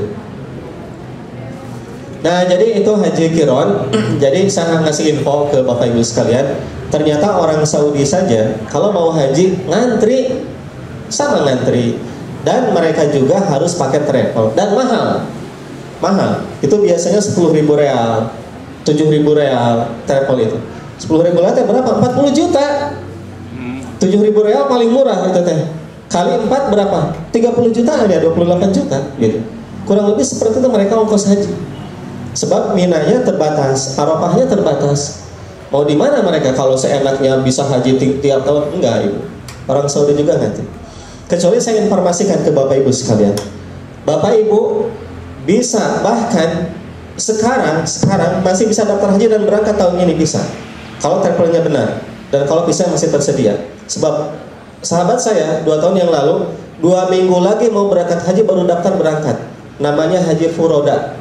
Nah, jadi itu haji kiron. Jadi saya ngasih info ke Bapak Ibu sekalian. Ternyata orang Saudi saja kalau mau haji ngantri sama ngantri, dan mereka juga harus pakai travel dan mahal. Itu biasanya 10.000 real, 7.000 real travel itu. 10.000 real teh berapa? 40 juta. 7.000 real paling murah itu teh. Kali 4 berapa? 30 juta ada 28 juta gitu. Kurang lebih seperti itu mereka ongkos haji. Sebab Minanya terbatas, Arafahnya terbatas. Mau di mana mereka kalau seenaknya bisa haji tiap tahun? Enggak, Ibu. Orang Saudi juga nanti. Kecuali saya informasikan ke Bapak Ibu sekalian. Bapak Ibu bisa bahkan sekarang masih bisa daftar haji dan berangkat tahun ini bisa. Kalau travelnya benar dan kalau bisa masih tersedia. Sebab sahabat saya 2 tahun yang lalu 2 minggu lagi mau berangkat haji baru daftar berangkat. Namanya Haji Furoda.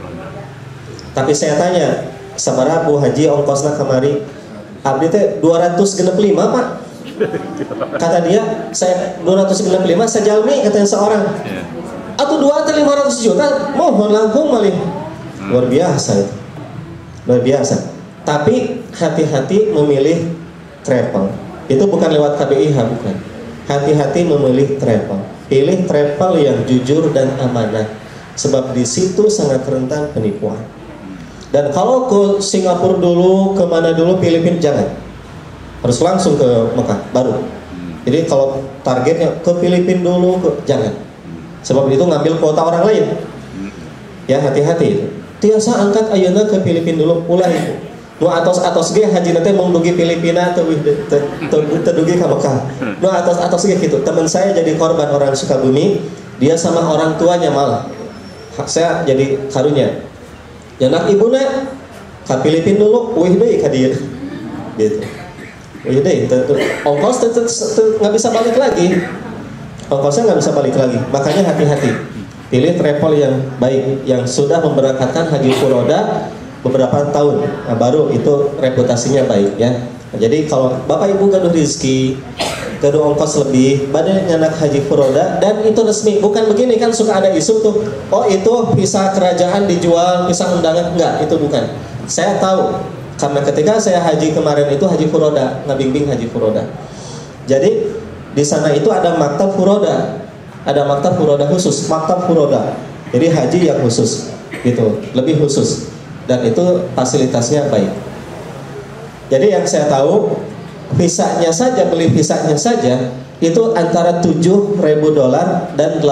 Tapi saya tanya, sabaraha Bu haji ongkosna kamari? Abdi teh 265 Pak. Kata dia, saya 265 sejalmi katanya seorang. Atau 2 atau 500 juta, mohon langkung malih. Luar biasa itu. Luar biasa. Tapi hati-hati memilih travel. Itu bukan lewat KBIH, bukan. Hati-hati memilih travel. Pilih travel yang jujur dan amanah. Sebab di situ sangat rentan penipuan. Dan kalau ke Singapura dulu, kemana dulu, Filipina jangan. Harus langsung ke Mekah baru. Jadi kalau targetnya ke Filipina dulu, jangan. Sebab itu ngambil kuota orang lain. Ya hati-hati itu. Tiasa angkat ayeuna ke Filipina dulu, ulah itu. Nu atos ge haji nanti mau dugi Filipina atau dugi ke Mekah. Nu atos ge gitu. Teman saya jadi korban orang Sukabumi, dia sama orang tuanya malah. Saya jadi karunya. Anak ibuna ke Filipina dulu, wih deh ka dieu. Gitu. Wih deh, ongkos nggak bisa balik lagi. Ongkosnya nggak bisa balik lagi. Makanya hati-hati. Pilih travel yang baik, yang sudah memberangkatkan haji furoda beberapa tahun. Nah, baru itu reputasinya baik ya. Nah, jadi kalau Bapak Ibu gaduh rezeki, gaduh ongkos lebih, badai nyanak haji furoda, dan itu resmi. Bukan begini kan suka ada isu tuh, oh itu visa kerajaan dijual, visa undangan. Enggak, itu bukan. Saya tahu karena ketika saya haji kemarin itu haji furoda, ngabimbing haji furoda. Jadi di sana itu ada maktab furoda, ada maktab furoda khusus, maktab furoda. Jadi haji yang khusus, gitu, lebih khusus, dan itu fasilitasnya baik. Jadi yang saya tahu visanya saja, beli visanya saja itu antara $7.000 dan $8.000.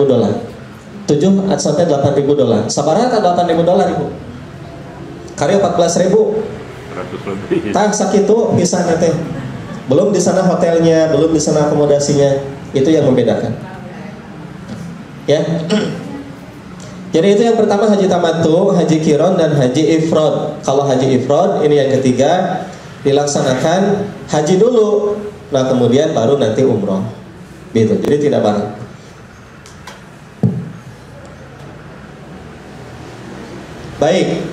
7 sampai $8.000. Sabaraha $8.000 Ibu? Karya 14.000. Tah sakitu visa teh. Belum di sana hotelnya, belum di sana akomodasinya. Itu yang membedakan. Ya. Jadi itu yang pertama haji tamattu, haji qiron dan haji ifrad. Kalau haji ifrad ini yang ketiga, dilaksanakan haji dulu, nah kemudian baru nanti umroh, gitu. Jadi tidak bareng. Baik,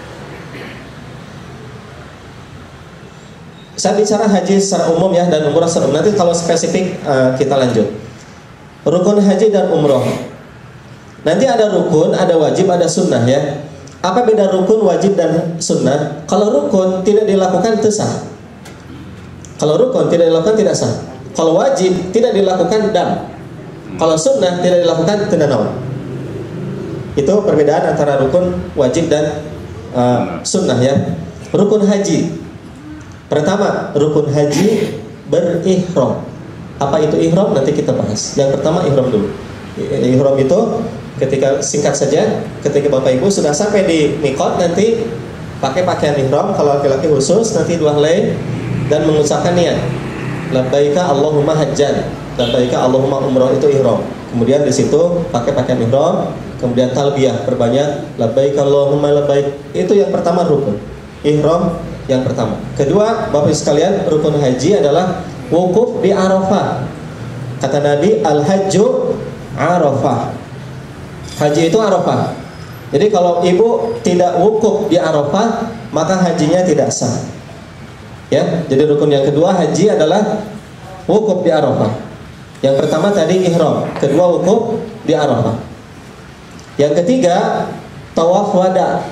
saya bicara haji secara umum ya dan umroh secara umum. Nanti kalau spesifik kita lanjut. Rukun haji dan umroh. Nanti ada rukun, ada wajib, ada sunnah ya. Apa beda rukun, wajib, dan sunnah? Kalau rukun tidak dilakukan itu sah. Kalau rukun tidak dilakukan tidak sah. Kalau wajib tidak dilakukan dam. Kalau sunnah tidak dilakukan tidak naon. Itu perbedaan antara rukun, wajib, dan sunnah ya. Rukun haji. Pertama, rukun haji berihram. Apa itu ihram? Nanti kita bahas. Yang pertama ihram dulu. Ihram itu ketika, singkat saja, ketika Bapak Ibu sudah sampai di mikot, nanti pakai pakaian ihram. Kalau laki-laki khusus nanti 2 helai dan mengucapkan niat. labbaika Allahumma hajjan, labbaika Allahumma umrah, itu ihram. Kemudian di situ pakai pakaian ihram, kemudian talbiyah, perbanyak labbaika Allahumma labbaik. Itu yang pertama rukun ihram yang pertama. Kedua, Bapak Ibu sekalian, rukun haji adalah wukuf di Arafah. Kata Nabi, al-hajju Arafah. Haji itu Arafah. Jadi kalau ibu tidak wukuf di Arafah, maka hajinya tidak sah. Ya, jadi rukun yang kedua haji adalah wukuf di Arafah. Yang pertama tadi ihram, kedua wukuf di Arafah. Yang ketiga tawaf wada.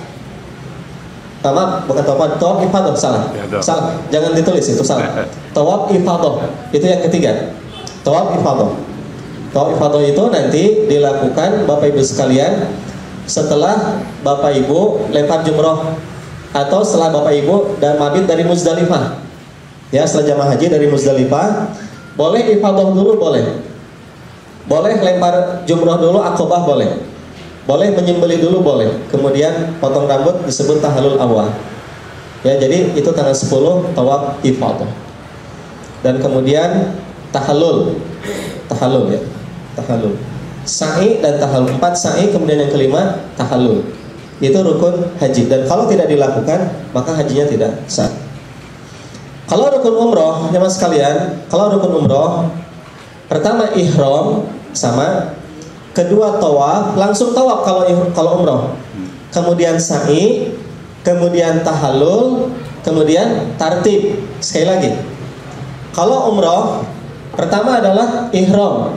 Maaf, bukan tawaf ifadah, salah. Salah, jangan ditulis, itu salah. Tawaf ifadah, itu yang ketiga. Tawaf ifadah. Tawaf ifadah itu nanti dilakukan Bapak Ibu sekalian setelah Bapak Ibu lempar jumroh atau setelah Bapak Ibu dan mabit dari Muzdalifah. Ya, setelah jamaah haji dari Muzdalifah, boleh ifadah dulu, boleh. Boleh lempar jumroh dulu, akobah boleh. Boleh menyembelih dulu, boleh. Kemudian potong rambut disebut tahallul awal. Ya, jadi itu tanggal 10 tawaf ifadah. Dan kemudian tahallul ya, tahallul. Sa'i dan tahallul, 4 sa'i, kemudian yang kelima tahallul. Itu rukun haji, dan kalau tidak dilakukan maka hajinya tidak sah. Kalau rukun umroh, ya mas sekalian, kalau rukun umroh pertama ihram sama, kedua tawaf, langsung tawaf kalau umroh. Kemudian sa'i, kemudian tahallul, kemudian tartib. Sekali lagi, kalau umroh pertama adalah ihram.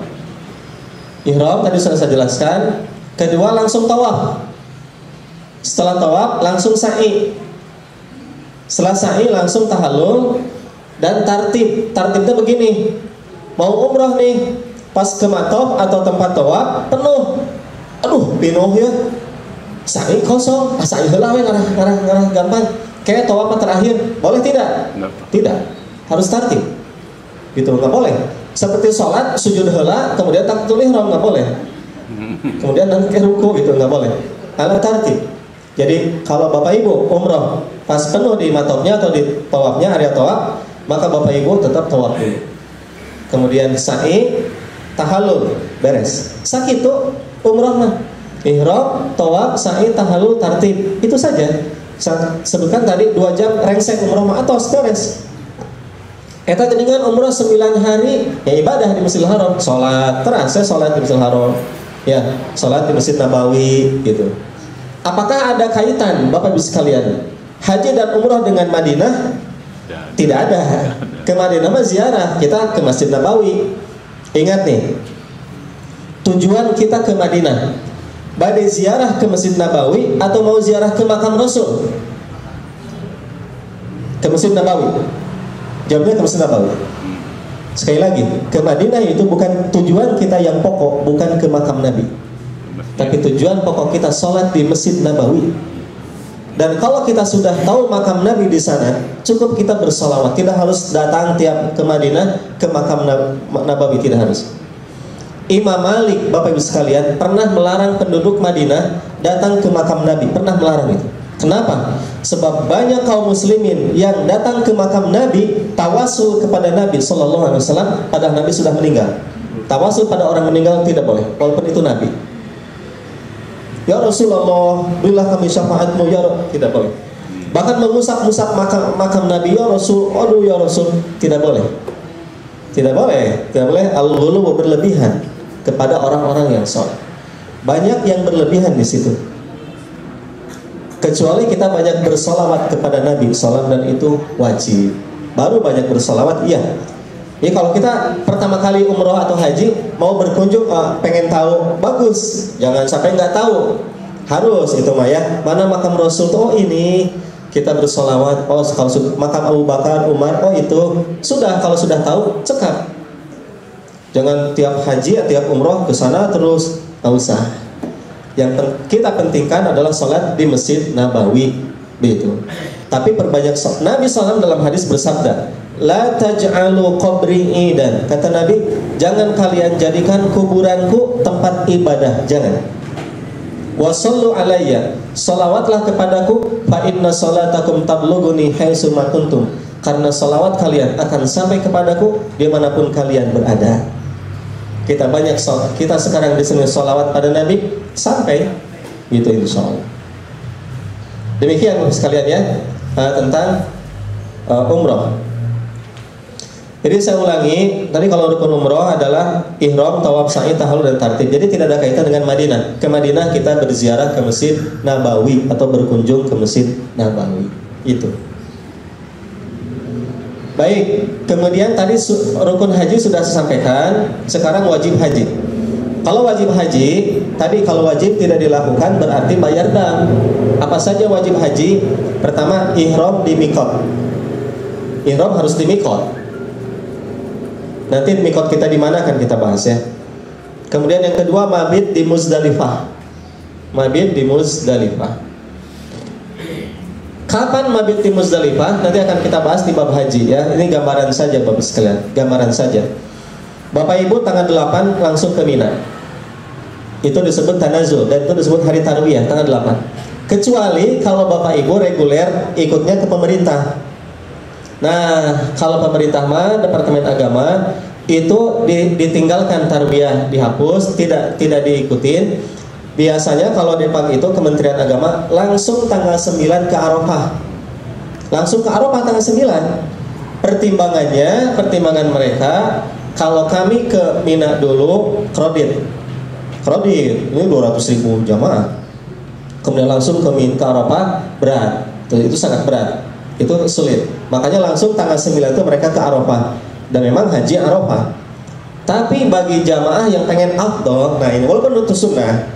Ihram tadi sudah saya jelaskan. Kedua langsung tawaf. Setelah tawaf langsung sa'i. Setelah sa'i langsung tahallul dan tartib. Tartibnya begini. Mau umroh nih, pas ke matof atau tempat tawaf penuh. Aduh, penuh ya. Sa'i kosong. Sa'i heula we ngarah gampang. Kayak tawaf terakhir. Boleh tidak? Tidak. Harus tartib. Gitu, nggak boleh. Seperti sholat sujud heula kemudian takbiratul ihram, nggak boleh. Kemudian nanti ruku, gitu, nggak boleh. Ala tartib. Jadi kalau Bapak Ibu umroh pas penuh di matofnya atau di tawafnya, area tawaf, maka Bapak Ibu tetap tawaf dulu. Kemudian sa'i, tahallul, beres. Sakit itu umroh mah. Ihram, tawaf, sa'i, tahallul, tartib. Itu saja. Sebutkan tadi 2 jam rengsek umroh mah atos beres. Eta dengan umroh 9 hari ya ibadah di Masjidil Haram, sholat, terasa sholat di Masjidil Haram, ya sholat di Masjid Nabawi gitu. Apakah ada kaitan Bapak Ibu sekalian haji dan umroh dengan Madinah? Tidak ada. Ke Madinah mah ziarah, kita ke Masjid Nabawi. Ingat nih, tujuan kita ke Madinah, badai ziarah ke Masjid Nabawi atau mau ziarah ke makam Rasul? Ke Masjid Nabawi. Jawabnya ke Masjid Nabawi. Sekali lagi, ke Madinah itu bukan tujuan kita yang pokok, bukan ke makam Nabi. Tapi tujuan pokok kita sholat di Masjid Nabawi. Dan kalau kita sudah tahu makam Nabi di sana, cukup kita bersolawat. Tidak harus datang tiap ke Madinah ke makam Nabawi, tidak harus. Imam Malik, Bapak Ibu sekalian, pernah melarang penduduk Madinah datang ke makam Nabi. Pernah melarang itu. Kenapa? Sebab banyak kaum muslimin yang datang ke makam Nabi tawasul kepada Nabi Sallallahu Alaihi Wasallam, padahal Nabi sudah meninggal. Tawasul pada orang meninggal tidak boleh, walaupun itu Nabi. Ya Rasulullah, berilah kami syafaatmu, ya Rasul, tidak boleh. Bahkan mengusap-usap makam Nabi, ya Rasul, aduh ya Rasul, tidak boleh. Tidak boleh, tidak boleh. Al-ghulu berlebihan kepada orang-orang yang soleh. Banyak yang berlebihan di situ. Kecuali kita banyak bersolawat kepada Nabi SAW, dan itu wajib. Baru banyak bersolawat, iya. Jadi kalau kita pertama kali umroh atau haji mau berkunjung, pengen tahu, bagus. Jangan sampai nggak tahu. Harus itu mah ya. Mana makam Rasul? Oh ini. Kita bersolawat. Oh kalau makam Abu Bakar, Umar. Oh itu. Sudah, kalau sudah tahu, cekap. Jangan tiap haji, tiap umroh ke sana terus. Nggak usah. Yang kita pentingkan adalah sholat di Masjid Nabawi, begitu. Tapi perbanyak sholat. Nabi SAW dalam hadis bersabda, la taj'alu qabri idan. Kata Nabi, jangan kalian jadikan kuburanku tempat ibadah, jangan. Wa sallu alayya, salawatlah kepadaku, fa inna salatakum tablughuni haitsu ma kuntum. karena salawat kalian akan sampai kepadaku dimanapun kalian berada. Kita banyak kita sekarang di sini salawat pada Nabi sampai gitu insya Allah. Demikian sekalian ya tentang umroh. Jadi saya ulangi, tadi kalau rukun umroh adalah ihram, tawaf, sa'i, tahallul dan tartib. Jadi tidak ada kaitan dengan Madinah. Ke Madinah kita berziarah ke Masjid Nabawi atau berkunjung ke Masjid Nabawi. Itu. Baik, kemudian tadi rukun haji sudah saya sampaikan, sekarang wajib haji. Kalau wajib haji, tadi kalau wajib tidak dilakukan berarti bayar dam. Apa saja wajib haji? Pertama, ihram di miqat. Ihram harus di miqat. Nanti miqat kita di mana akan kita bahas ya. Kemudian yang kedua, mabit di Muzdalifah. Mabit di Muzdalifah. Kapan mabit di Muzdalifah? Nanti akan kita bahas di bab haji ya. Ini gambaran saja Bapak sekalian, gambaran saja. Bapak Ibu tanggal 8 langsung ke Mina. Itu disebut tanazul dan itu disebut hari tarwiyah tanggal 8. Kecuali kalau Bapak Ibu reguler ikutnya ke pemerintah. Nah, kalau pemerintah mah Departemen Agama itu ditinggalkan tarwiyah, dihapus, tidak diikutin. Biasanya kalau Depang itu Kementerian Agama langsung tanggal 9 ke Arafah. Langsung ke Arafah tanggal 9. Pertimbangan mereka, kalau kami ke Mina dulu kredit ini 200.000 jamaah. Kemudian langsung ke Arafah berat. Itu sangat berat. Itu sulit. Makanya langsung tanggal 9 itu mereka ke Arafah. Dan memang haji Arafah. Tapi bagi jamaah yang pengen afdol, nah ini walaupun itu sunnah,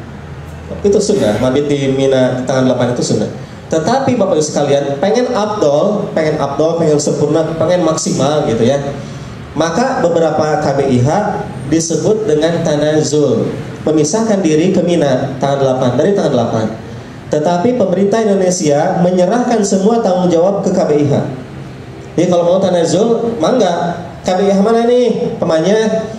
mabit di Mina tanggal 8 itu sunnah. Tetapi Bapak Ibu sekalian pengen afdol, pengen sempurna, pengen maksimal gitu ya. Maka beberapa KBIH disebut dengan tanazul, memisahkan diri ke Mina tanggal 8 dari tanggal 8. Tetapi pemerintah Indonesia menyerahkan semua tanggung jawab ke KBIH. Jadi kalau mau tanazul, mangga. KBIH mana nih? Pemanya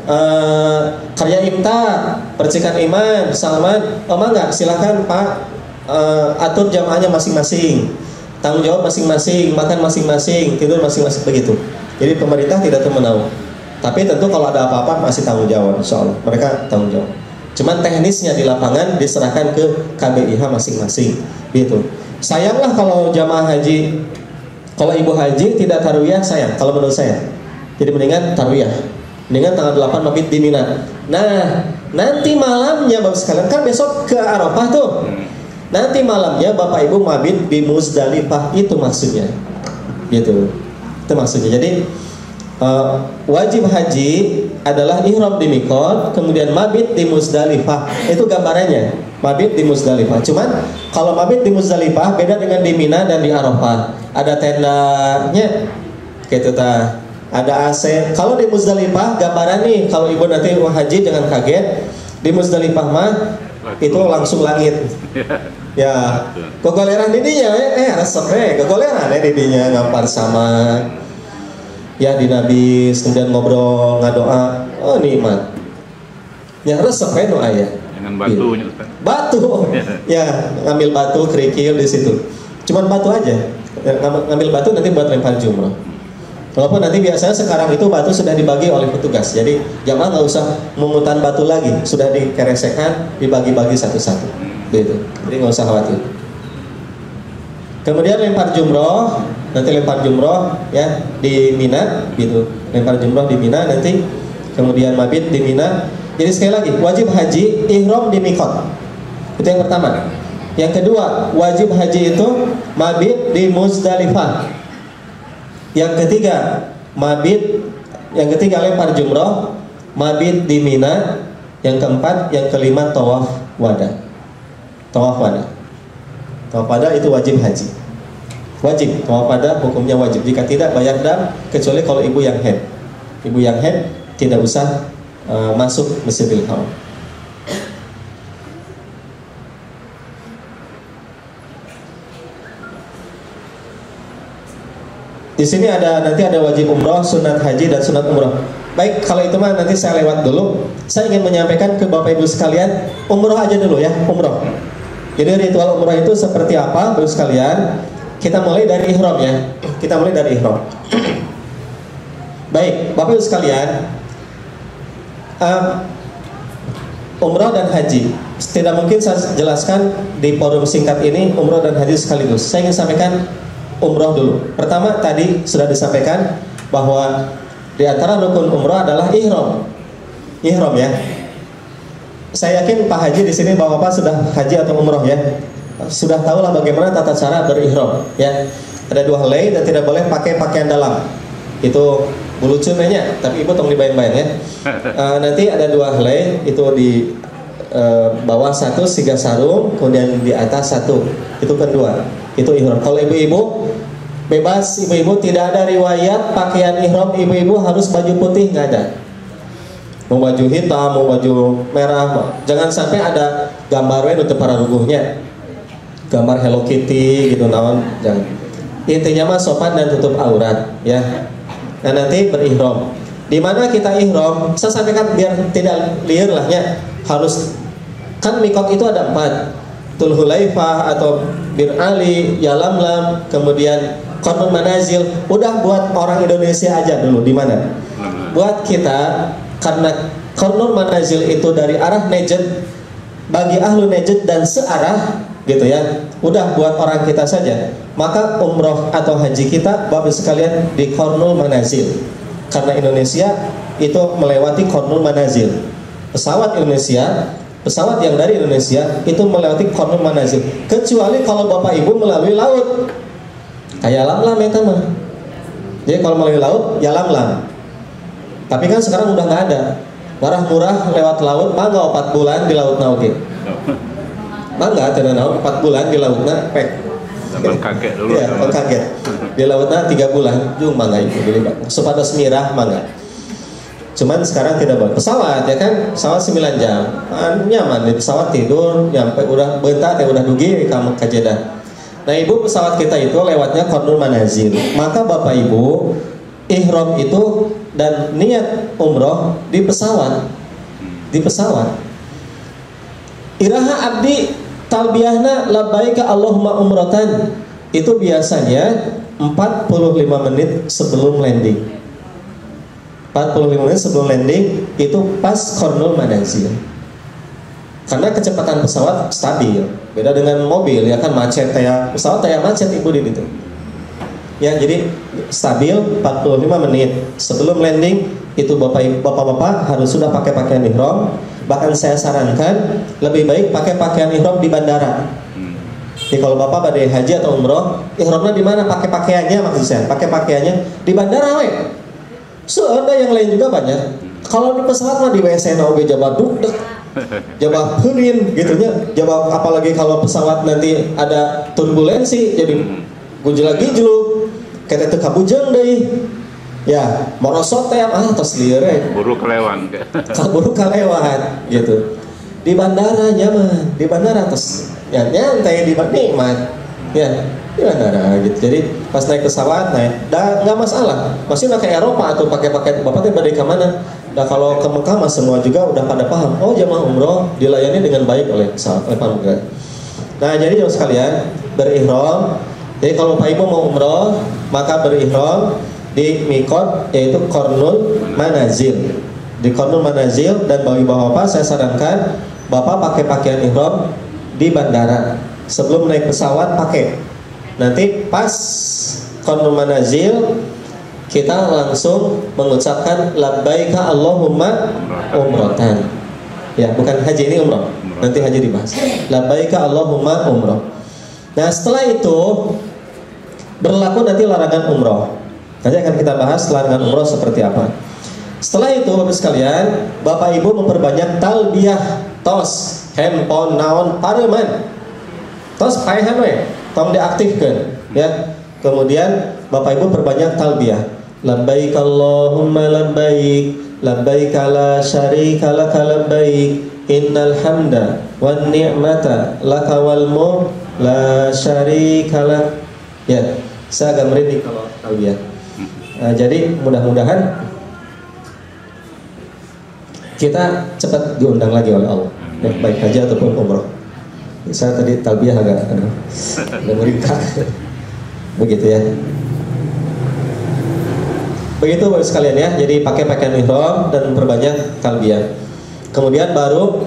Karya Imta, Percikan Iman, Salman. Oh mangga, silakan Pak, atur jamaahnya masing-masing, tanggung jawab masing-masing, makan masing-masing, tidur masing-masing, begitu. Jadi pemerintah tidak termenau. Tapi tentu kalau ada apa-apa masih tanggung jawab, insya Allah mereka tanggung jawab. Cuman teknisnya di lapangan diserahkan ke KBIH masing-masing, gitu. Sayanglah kalau jamaah haji, kalau ibu haji tidak tarwiyah, sayang kalau menurut saya. Jadi mendingan tarwiyah, mendingan tanggal 8 mabit di Mina. Nah, nanti malamnya Bapak sekalian, kan besok ke Arafah tuh. Nanti malamnya Bapak Ibu mabit di Muzdalifah, itu maksudnya, gitu. Itu maksudnya. Jadi wajib haji adalah ihram di miqat, kemudian mabit di Muzdalifah. Itu gambarannya, mabit di Muzdalifah. Cuman kalau mabit di Muzdalifah beda dengan di Mina dan di Arafah. Ada tendanya, gitu ta. Ada AC. Kalau di Muzdalifah gambaran nih, kalau ibu nanti haji jangan kaget. Di Muzdalifah mah itu langsung langit. Ya, kegoleran didinya resep kegoleran didinya ngampar sama. Ya di Nabi, kemudian ngobrol, ngadoa, oh nikmat. Yang resep nu aya. Dengan batu. Iya. Batu. Ya, ngambil batu kerikil di situ. Cuman batu aja. Ngambil batu nanti buat lempar jumrah. Walaupun nanti biasanya sekarang itu batu sudah dibagi oleh petugas. Jadi jamaah nggak usah mengutan batu lagi, sudah dikeresekan, dibagi-bagi satu-satu. Gitu. Jadi nggak usah khawatir. Kemudian lempar jumroh, nanti lempar jumroh ya di Mina, gitu. Lempar jumroh di Mina nanti, kemudian mabit di Mina. Jadi sekali lagi wajib haji ihram di miqat. Itu yang pertama. Yang kedua wajib haji itu mabit di Muzdalifah. Yang ketiga mabit, yang ketiga lempar jumroh, mabit di Mina. Yang keempat, yang kelima tawaf wada. Tawaf wada. Tawaf wada itu wajib haji. Wajib, tawaf wada hukumnya wajib. Jika tidak bayar dam, kecuali kalau ibu yang haid. Ibu yang haid tidak usah masuk Masjidil Haram. Di sini nanti ada wajib umroh, sunat haji dan sunat umroh. Baik, kalau itu mah nanti saya lewat dulu. Saya ingin menyampaikan ke Bapak Ibu sekalian, umroh aja dulu ya, umroh. Jadi ritual umroh itu seperti apa, Bapak Ibu sekalian? kita mulai dari ihram ya. Kita mulai dari ihram. Baik, Bapak Ibu sekalian, umrah dan haji. Tidak mungkin saya jelaskan di forum singkat ini umrah dan haji sekaligus. Saya ingin sampaikan umrah dulu. Pertama tadi sudah disampaikan bahwa di antara rukun umrah adalah ihram. Ihram ya. Saya yakin Pak Haji di sini Bapak-bapak sudah haji atau umrah ya. Sudah tahu lah bagaimana tata cara berihram ya. Ada 2 helai dan tidak boleh pakai pakaian dalam. Itu bulu cunanya, tapi ibu tolong dibayang-bayang ya. Nanti ada 2 helai, itu di bawah 1 siga sarung, kemudian di atas 1. Itu kedua. Itu ihram. Kalau ibu-ibu bebas, ibu-ibu tidak ada riwayat pakaian ihram ibu-ibu harus baju putih, nggak ada. Mau baju hitam, mau baju merah, jangan sampai ada gambarnya untuk para ruguhnya, gambar Hello Kitty gitu, naon jangan. Intinya mah sopan dan tutup aurat ya. Nah nanti berihram. Di mana kita ihram? Saya sampaikan biar tidak liar lah ya. Harus kan mikot itu ada 4. Dzul Hulaifah atau Bir Ali, Yalamlam, kemudian Qarnul Manazil. Udah buat orang Indonesia aja dulu di mana? Buat kita, karena Qarnul Manazil itu dari arah Najd, bagi ahlu Najd dan searah gitu ya. Udah buat orang kita saja. Maka umroh atau haji kita Bapak sekalian di Qarnul Manazil. Karena Indonesia itu melewati Qarnul Manazil. Pesawat Indonesia, pesawat yang dari Indonesia itu melewati Qarnul Manazil. Kecuali kalau Bapak Ibu melalui laut. Kayak Lamlam ya teman. Jadi kalau melalui laut ya Lamlam. Tapi kan sekarang udah nggak ada. Murah-murah lewat laut, mangga 4 bulan di laut nauke. Mangga tidak naon 4 bulan di lautnya pek. Zaman kaget dulu. Iya, kaget. Di lautnya 3 bulan, jung mangga itu dilibat. Supados mirah mangga. Cuman sekarang tidak boleh. Pesawat ya kan, pesawat 9 jam. Nyaman di pesawat tidur, nyampe udah bentar udah dugi kamu ke Jeddah. Nah, Ibu pesawat kita itu lewatnya Qarnul Manazil. Maka Bapak Ibu ihram itu dan niat umroh di pesawat. Di pesawat. Iraha abdi talbiyahna labbaika Allahumma umratan. Itu biasanya 45 menit sebelum landing. 45 menit sebelum landing itu pas Qarnul Manazil. Karena kecepatan pesawat stabil, beda dengan mobil ya kan macet ya. Pesawat kayak macet Ibu di situ. Ya, jadi stabil 45 menit sebelum landing itu Bapak-bapak harus sudah pakai pakaian ihram. Bahkan saya sarankan lebih baik pakai pakaian ihram di bandara. Jadi kalau Bapak pada haji atau umroh, ihramnya di mana? Pakai pakaiannya maksud saya, pakai pakaiannya di bandara we. Ada yang lain juga banyak. Kalau di pesawat mah di WC oge jabah duduk, jabah heurin gitunya. Jabah apalagi kalau pesawat nanti ada turbulensi jadi gujlak-gijluk, kete teu kabujeng deui. Ya, morosot teh tos lieur buru kelewat. Buru kelewat gitu. Di bandara nyaman, di bandara tos ya nyantai di nikmat. Ya, di bandara gitu. Jadi pas naik pesawat naik, nggak masalah. Masih ke Eropa atau pakai Bapak teh badai ke mana? Nah kalau ke Mekah mah semua juga udah pada paham. Oh jamaah umroh dilayani dengan baik oleh pesawat, oleh pramugari. Nah jadi jamaah sekalian berihram. Jadi kalau Pak Ibu mau umroh maka berihram di mikot yaitu Qarnul Manazil. Di Qarnul Manazil dan bagi Bapak saya sarankan Bapak pakai pakaian ihram di bandara. Sebelum naik pesawat pakai. Nanti pas Qarnul Manazil kita langsung mengucapkan labbaika Allahumma umratan. Ya, bukan haji, ini umrah. Nanti haji dibahas. Labbaika Allahumma umrah. Nah, setelah itu berlaku nanti larangan umrah. Nanti akan kita bahas larangan umrah seperti apa. Setelah itu Bapak sekalian, Bapak Ibu memperbanyak talbiyah, tos, handphone, naon, pareman. Tos paehan we, tong diaktifkan ya. Kemudian Bapak Ibu perbanyak talbiyah. Labbaik Allahumma labbaik, labbaik la syarika laka labbaik, innal hamda wan ni'mata laka wal mulk la syarika lak. Ya, saya agak merinding kalau talbiyah. Jadi mudah-mudahan kita cepat diundang lagi oleh Allah, ya, baik haji ataupun umroh. Saya tadi talbiyah agak meringkak. begitu ya. Begitu Bapak sekalian ya. Jadi pakai pakaian ihram dan memperbanyak talbiyah. Kemudian baru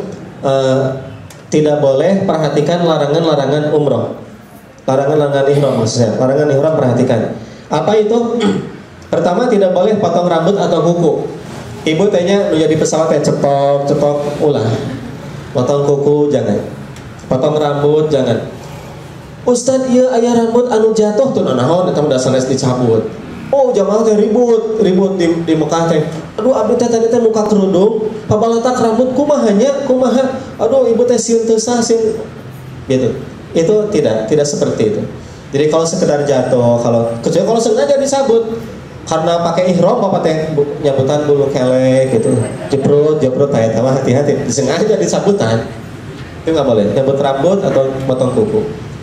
tidak boleh perhatikan larangan-larangan umroh. Larangan-larangan ihram maksudnya. Larangan ihram perhatikan. Apa itu? Pertama, tidak boleh potong rambut atau kuku. Ibu tanya jadi pesawat yang cetok ulah. Potong kuku jangan. Potong rambut jangan. Ustad, iya ayah rambut anu jatuh tuh naon eta udah sanes dicabut. Oh, jamaah teh ribut di Mekah teh. Aduh, abdi teh tadi teh muka kerudung, pabalatak rambut kumaha. Aduh, ibu teh sieun teu sah sieun gitu. Itu tidak seperti itu. Jadi kalau sekedar jatuh, kecuali kalau sengaja disabut karena pakai ihram apa teh nyabutan bulu kelek gitu. Jeprut teh mah hati-hati. Sengaja disabutan. Itu enggak boleh. Nyabut rambut atau potong kuku.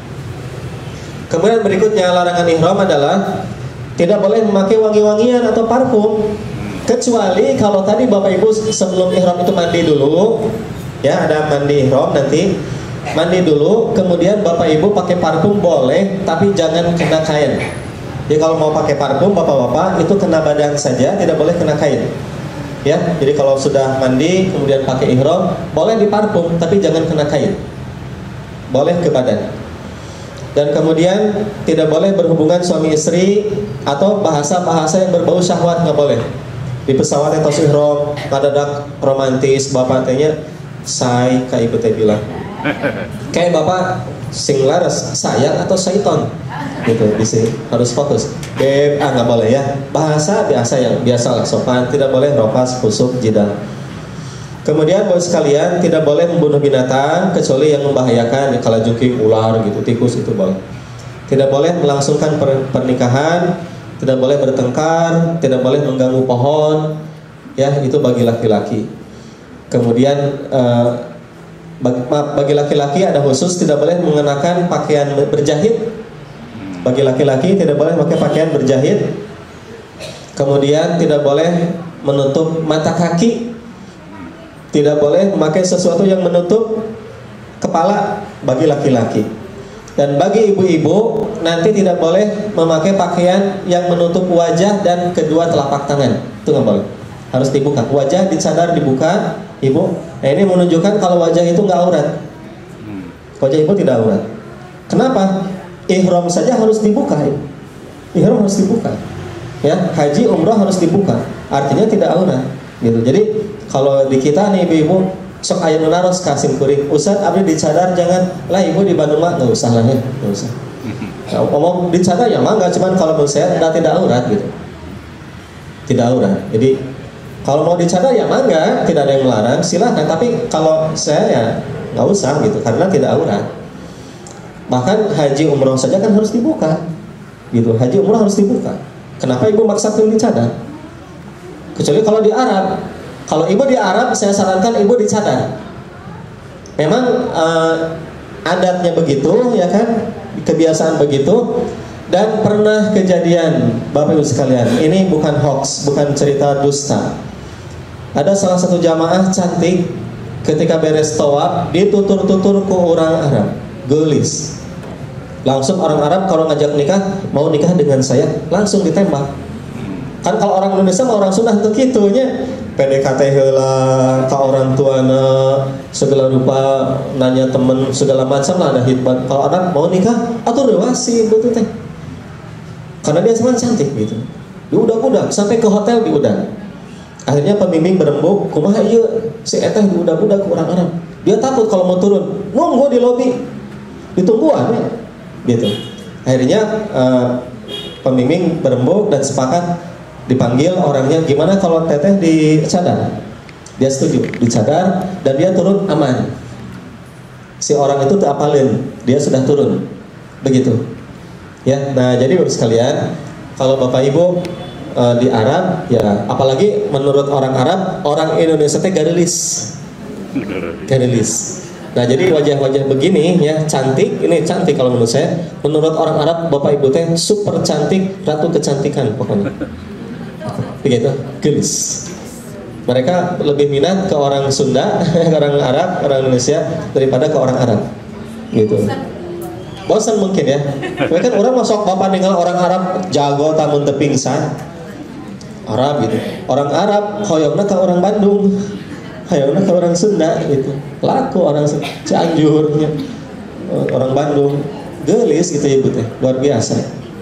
Kemudian berikutnya larangan ihram adalah tidak boleh memakai wangi-wangian atau parfum, kecuali kalau tadi Bapak Ibu sebelum ihram itu mandi dulu, ya ada mandi ihram nanti mandi dulu, kemudian Bapak Ibu pakai parfum boleh, tapi jangan kena kain. Jadi kalau mau pakai parfum Bapak-bapak itu kena badan saja, tidak boleh kena kain. Ya, jadi kalau sudah mandi kemudian pakai ihram boleh diparfum, tapi jangan kena kain. Boleh ke badan. Dan kemudian tidak boleh berhubungan suami istri atau bahasa-bahasa yang berbau syahwat, nggak boleh. Di pesawat yang tos ihram, kadadak romantis, bapak tanya, say, kayak ibu teh bilang, kayak bapak sing laras, sayang atau syaiton, gitu. Di sini harus fokus. Nggak boleh ya. Bahasa biasa yang biasa lah, sopan, tidak boleh ropas, kusuk, jidat. Kemudian Bapak sekalian tidak boleh membunuh binatang kecuali yang membahayakan, kalajengking, ular gitu, tikus itu boleh. Tidak boleh melangsungkan pernikahan, tidak boleh bertengkar, tidak boleh mengganggu pohon, ya itu bagi laki-laki. Kemudian bagi laki-laki ada khusus tidak boleh mengenakan pakaian berjahit. Bagi laki-laki tidak boleh pakai pakaian berjahit. Kemudian tidak boleh menutup mata kaki. Tidak boleh memakai sesuatu yang menutup kepala bagi laki-laki. Dan bagi ibu-ibu nanti tidak boleh memakai pakaian yang menutup wajah dan kedua telapak tangan. Itu nggak boleh. Harus dibuka. Wajah disadar dibuka, ibu. Nah, ini menunjukkan kalau wajah itu nggak aurat. Wajah ibu tidak aurat. Kenapa? Ihram saja harus dibuka. Ihram harus dibuka. Ya, haji umrah harus dibuka. Artinya tidak aurat. Gitu. Jadi kalau di kita nih ibu-ibu sok aya nu naros kasim kuring, Ustaz abdi dicadar jangan lah, ibu di Bandung mah nggak usah lah ya, nggak usah. Nah, ngomong dicadar ya mah nggak, cuman kalau menurut saya tidak aurat gitu, tidak aurat. Jadi kalau mau dicadar ya mah nggak, tidak ada yang melarang, silahkan. Tapi kalau saya ya nggak usah gitu, karena tidak aurat. Bahkan haji umroh saja kan harus dibuka, gitu. Haji umroh harus dibuka. Kenapa ibu maksakan dicadar? Kecuali kalau di Arab. Kalau ibu di Arab, saya sarankan ibu dicadar. Memang adatnya begitu, ya kan? Kebiasaan begitu. Dan pernah kejadian, Bapak Ibu sekalian, ini bukan hoax, bukan cerita dusta. Ada salah satu jamaah cantik, ketika beres tawaf, ditutur-tutur ke orang Arab, gelis. Langsung orang Arab kalau ngajak nikah, mau nikah dengan saya, langsung ditembak. Kan kalau orang Indonesia mau orang Sunda tuh gitunya, PDKT heula ka orang tuana segala rupa, nanya temen segala macam lah, ada hitbat. Kalau anak mau nikah atau dewasi betul teh, karena dia sangat cantik gitu, diudak-udak sampai ke hotel diudak. Akhirnya pembimbing berembuk, kumaha ieu si eteh diudak-udak ke orang Arab. Dia takut kalau mau turun, nunggu di lobi, ditungguan ya, gitu. Akhirnya pembimbing berembuk dan sepakat dipanggil orangnya, gimana kalau teteh dicadar? Dia setuju, dicadar dan dia turun aman. Si orang itu apalin, dia sudah turun, begitu. Ya, nah jadi Bapak sekalian, kalau Bapak Ibu di Arab, ya apalagi menurut orang Arab, orang Indonesia teh gadelis. Nah jadi wajah-wajah begini ya cantik, ini cantik kalau menurut saya. Menurut orang Arab, Bapak Ibu teh super cantik, ratu kecantikan pokoknya. Begitu, gelis. Mereka lebih minat ke orang Sunda, ke orang Arab, orang Indonesia daripada ke orang Arab. Gitu. Bosan mungkin ya. Tapi kan orang masuk bapak ninggal orang Arab jago tamun tepingsan. Arab gitu. Orang Arab hoyongna ke orang Bandung. Hoyongna ke orang Sunda gitu. Laku orang Cianjur ya. Orang Bandung gelis gitu ibu teh. Luar biasa.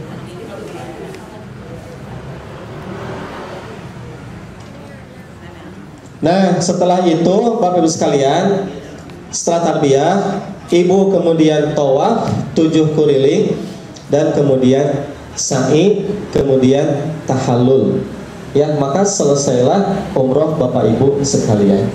Nah, setelah itu Bapak Ibu sekalian, setelah tarbiyah, ibu kemudian tawaf 7 keliling dan kemudian sa'i, kemudian tahallul. Ya, maka selesailah umroh Bapak Ibu sekalian.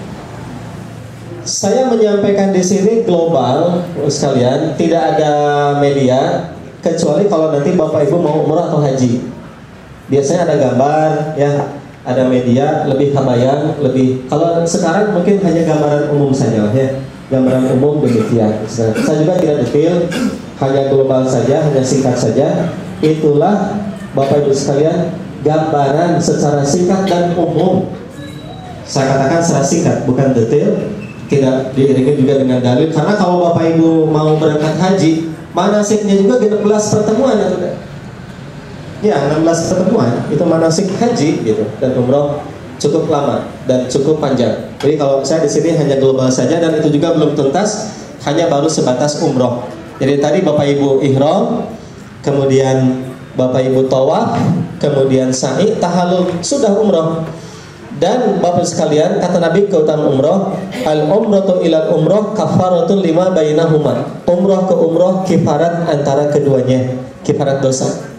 Saya menyampaikan di sini global sekalian, tidak ada media kecuali kalau nanti Bapak Ibu mau umroh atau haji. Biasanya ada gambar, ya, ada media lebih kabayang, lebih. Kalau sekarang mungkin hanya gambaran umum saja, ya, gambaran umum demikian. Saya juga tidak detail, hanya global saja, hanya singkat saja. Itulah Bapak Ibu sekalian, gambaran secara singkat dan umum. Saya katakan secara singkat, bukan detail, tidak diiringi juga dengan dalil. Karena kalau Bapak Ibu mau berangkat haji, manasiknya juga 16 pertemuan ya, sudah. Ya, 16 pertemuan itu manasik haji gitu, dan umroh cukup lama dan cukup panjang. Jadi kalau saya di sini hanya global saja dan itu juga belum tuntas, hanya baru sebatas umroh. Jadi tadi Bapak Ibu ihram, kemudian Bapak Ibu tawaf, kemudian sa'i, tahallul, sudah umroh. Dan Bapak sekalian, kata Nabi keutamaan umroh, al-umratu ilal umroh kafaratun lima bainahuma. Umroh ke umroh kifarat antara keduanya, kifarat dosa.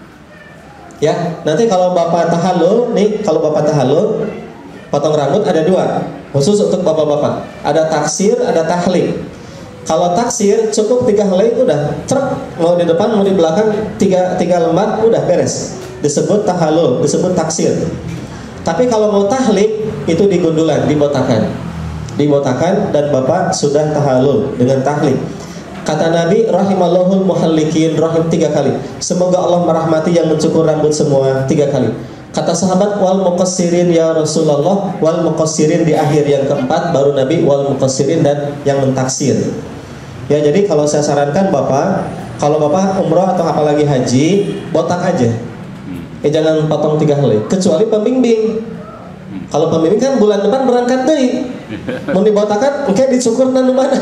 Ya, nanti kalau Bapak tahallul, nih kalau Bapak tahallul, potong rambut ada 2, khusus untuk bapak-bapak. Ada taksir, ada tahlik. Kalau taksir cukup 3 helai udah, truk, mau di depan mau di belakang 3 lembar udah beres. Disebut tahallul, disebut taksir. Tapi kalau mau tahlik itu digundulan, dibotakan. Dibotakan dan Bapak sudah tahallul dengan tahlik. Kata Nabi, rahimallahul muhallikin, rahim 3 kali. Semoga Allah merahmati yang mencukur rambut semua 3 kali. Kata sahabat, wal muqassirin ya Rasulullah, wal muqassirin di akhir yang keempat, baru Nabi wal muqassirin dan yang mentaksir. Ya, jadi kalau saya sarankan Bapak, kalau Bapak umroh atau apalagi haji, botak aja. Jangan potong 3 helai, kecuali pembimbing. Kalau pembimbing kan bulan depan berangkat deh. Mau dibotakan, oke dicukur nanu mana?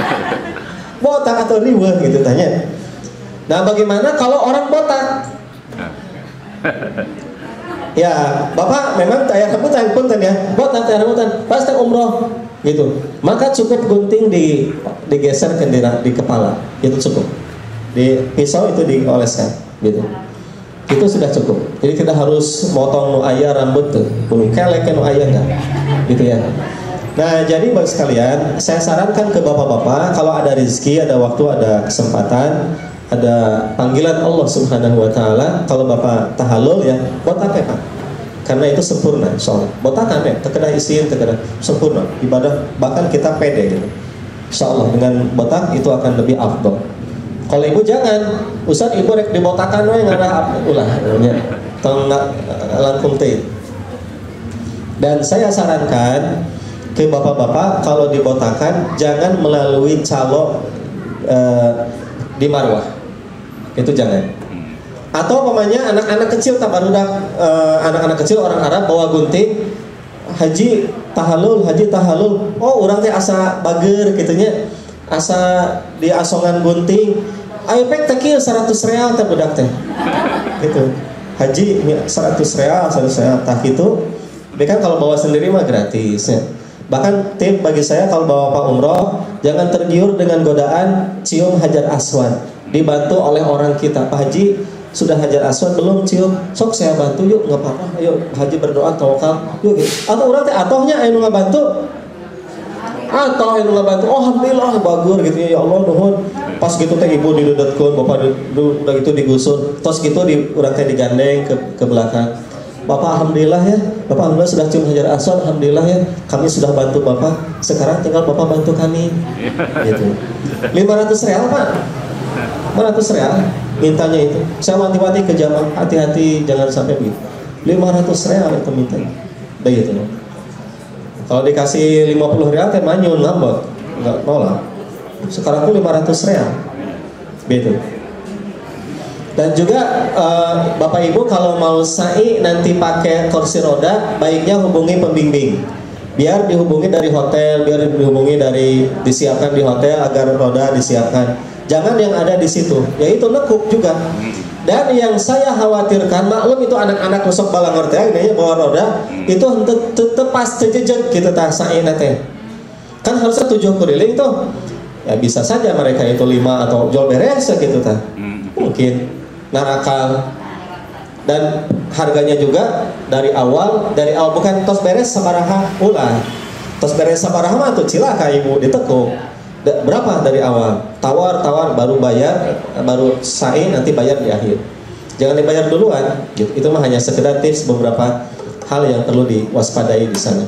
Botak atau riweh gitu tanya. Nah, bagaimana kalau orang botak? Ya, Bapak memang tayar rambutan punten ya. Botak tayar rambutan, pasti umroh gitu. Maka cukup gunting digeser ke di kepala. Itu cukup. Di pisau itu dioleskan gitu. Itu sudah cukup. Jadi kita harus motong nu aya rambut tuh. Kudu kelek nu aya enggak. Gitu ya. Nah, jadi bagi sekalian, saya sarankan ke bapak-bapak, kalau ada rezeki, ada waktu, ada kesempatan, ada panggilan Allah Subhanahu wa taala, kalau Bapak tahallul ya, botak ya Pak. Karena itu sempurna, soalnya botakan ya, terkena isin, terkena sempurna ibadah, bahkan kita pede gitu. Insyaallah dengan botak itu akan lebih afdal. Kalau ibu jangan, Ustaz ibu rek dibotakan we ngara ulah nya. Tong langkung teh. Dan saya sarankan ke bapak-bapak, kalau dibotakan jangan melalui calo di marwah, itu jangan. Atau pemanya anak-anak kecil tabarudak, anak-anak kecil orang Arab bawa gunting, haji tahallul, oh orang teh asa bager gitunya, asa di asongan gunting, ayo pek teh 100 real teh budak teh, gitu. Haji 100 real, tah gitu. Tapi kan kalau bawa sendiri mah gratis ya. Bahkan tip bagi saya kalau bawa Pak umroh, jangan tergiur dengan godaan cium hajar aswad. Dibantu oleh orang kita, Pak Haji sudah hajar aswad belum cium? Sok saya bantu yuk, nggak apa-apa. Ayo Haji berdoa tawakal yuk. Gitu. Atau orang teh atohnya anu ngabantu, atau anu ngabantu. Oh alhamdulillah bagur gitu ya Allah nuhun. Pas gitu teh ibu didudutkeun, bapak udah gitu digusur, tos gitu di urang teh digandeng ke belakang. Bapak alhamdulillah ya, Bapak alhamdulillah sudah cium hajar aswad, alhamdulillah ya, kami sudah bantu Bapak, sekarang tinggal Bapak bantu kami gitu. 500 real Pak, 500 real mintanya itu. Saya wanti-wanti ke jamaah, hati-hati jangan sampai begitu. 500 real itu mintanya, udah gitu. Kalau dikasih 50 real teh manyun ngambek, enggak nolak. Sekarang tuh 500 real Gitu. Dan juga Bapak Ibu kalau mau sa'i nanti pakai kursi roda, baiknya hubungi pembimbing. Biar dihubungi dari hotel, biar dihubungi disiapkan di hotel agar roda disiapkan. Jangan yang ada di situ, yaitu nekuk juga. Dan yang saya khawatirkan, maklum itu anak-anak nusok balangor teh, ini bawa roda, itu tetep pas terjejak gitu tah sa'i nate. Kan harusnya 7 kuriling tuh. Ya bisa saja mereka itu 5 atau jual beres gitu tah. Mungkin narakal. Dan harganya juga dari awal bukan tos beres sabaraha ulah. Tos beres sabaraha mah tuh cilaka ibu ditekuk. Berapa dari awal? Tawar baru bayar, baru sa'i nanti bayar di akhir. Jangan dibayar duluan. Gitu. Itu mah hanya sekedar tips beberapa hal yang perlu diwaspadai di sana.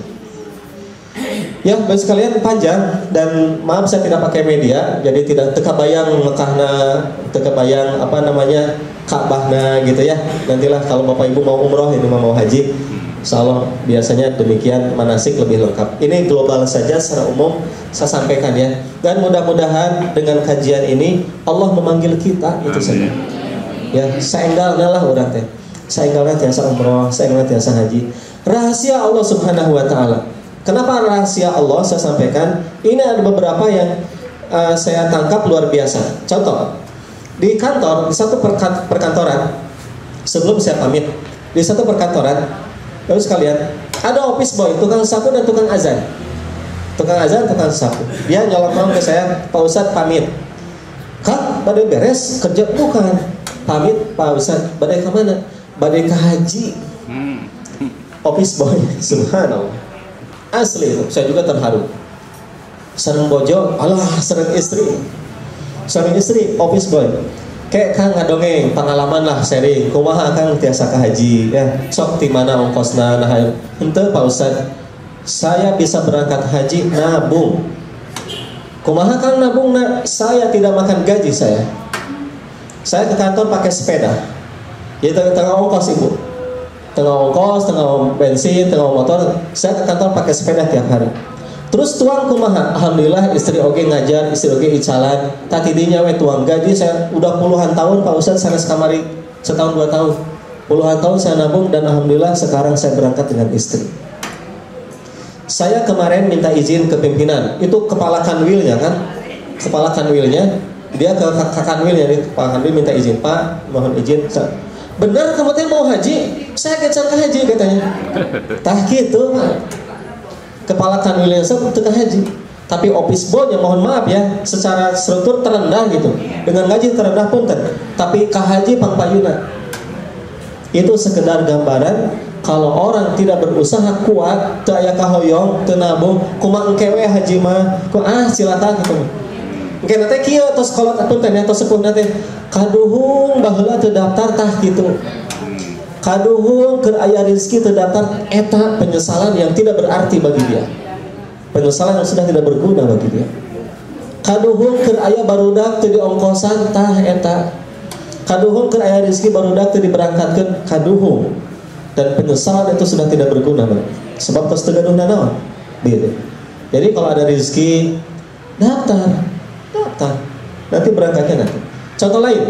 Ya, baik sekalian panjang dan maaf saya tidak pakai media, jadi tidak tekabayang Mekahna, tekabayang apa namanya Ka'bahna gitu ya. Nantilah kalau Bapak Ibu mau umroh ini mau haji, insyaallah biasanya demikian manasik lebih lengkap. Ini global saja secara umum saya sampaikan ya. Dan mudah-mudahan dengan kajian ini Allah memanggil kita itu saja. Ya, saenggalna lah urang teh. Saenggalna tiasa umroh, saenggalna tiasa haji. Rahasia Allah Subhanahu wa taala. Kenapa rahasia Allah saya sampaikan? Ini ada beberapa yang saya tangkap luar biasa. Contoh, di kantor, di satu perkantoran, sebelum saya pamit, di satu perkantoran, lalu sekalian, ada office boy, tukang sapu dan tukang azan. Tukang azan, tukang sapu. Dia nyolong ke saya, Pak Ustadz pamit. Kak, badai beres, kerja bukan. Pamit, Pak Ustadz, badai ke mana? Badai ke haji. Office boy, subhanallah. Asli itu, saya juga terharu. Sareng bojo, alah sareng istri. Sareng istri, office boy. Kayak Kang ngadongeng, pengalaman lah sharing. Kumaha Kang tiasa ka haji ya. Sok ti mana ongkosna nah henteu Pak Ustad. Saya bisa berangkat haji nabung. Kumaha Kang nabungna? Saya tidak makan gaji saya. Saya ke kantor pakai sepeda. Ya tengah ongkos Ibu. Tengah ongkos, tengah bensin, tengah motor, saya ke kantor pakai sepeda tiap hari. Terus tuang kumaha, alhamdulillah istri oge ngajar, istri oge icalan, tatidinya we tuang gaji saya udah puluhan tahun Pak Ustadz sanes kamari setahun 2 tahun, puluhan tahun saya nabung dan alhamdulillah sekarang saya berangkat dengan istri. Saya kemarin minta izin ke pimpinan, itu kepala kanwilnya kan, kepala kanwilnya, dia ke kanwilnya, Pak Kanwil minta izin, Pak mohon izin. Benar kamu teh mau haji? Saya kecan ke haji katanya. Tah gitu kepala kanwilnya saya ke haji. Tapi office boy yang mohon maaf ya, secara struktur terendah gitu, dengan gaji terendah pun tapi ke haji pangpayuna. Itu sekedar gambaran kalau orang tidak berusaha kuat, teu aya kahoyong, teu nabung, kumaha engke we haji mah, silakan gitu. Engke teh kieu tos kolot punten ya tos sepuhna teh kaduhung baheula teu daftar tah kitu. Kaduhung keur aya rezeki teu daftar, eta penyesalan yang tidak berarti bagi dia. Penyesalan yang sudah tidak berguna bagi dia. Kaduhung keur aya barudak teu diongkosan tah eta. Kaduhung keur aya rezeki barudak teu diberangkatkeun kaduhung. Dan penyesalan itu sudah tidak berguna bagi. Sebab tos teu gaduhna naon? Gitu. Jadi kalau ada rezeki daftar. Nanti berangkatnya nanti. Contoh lain,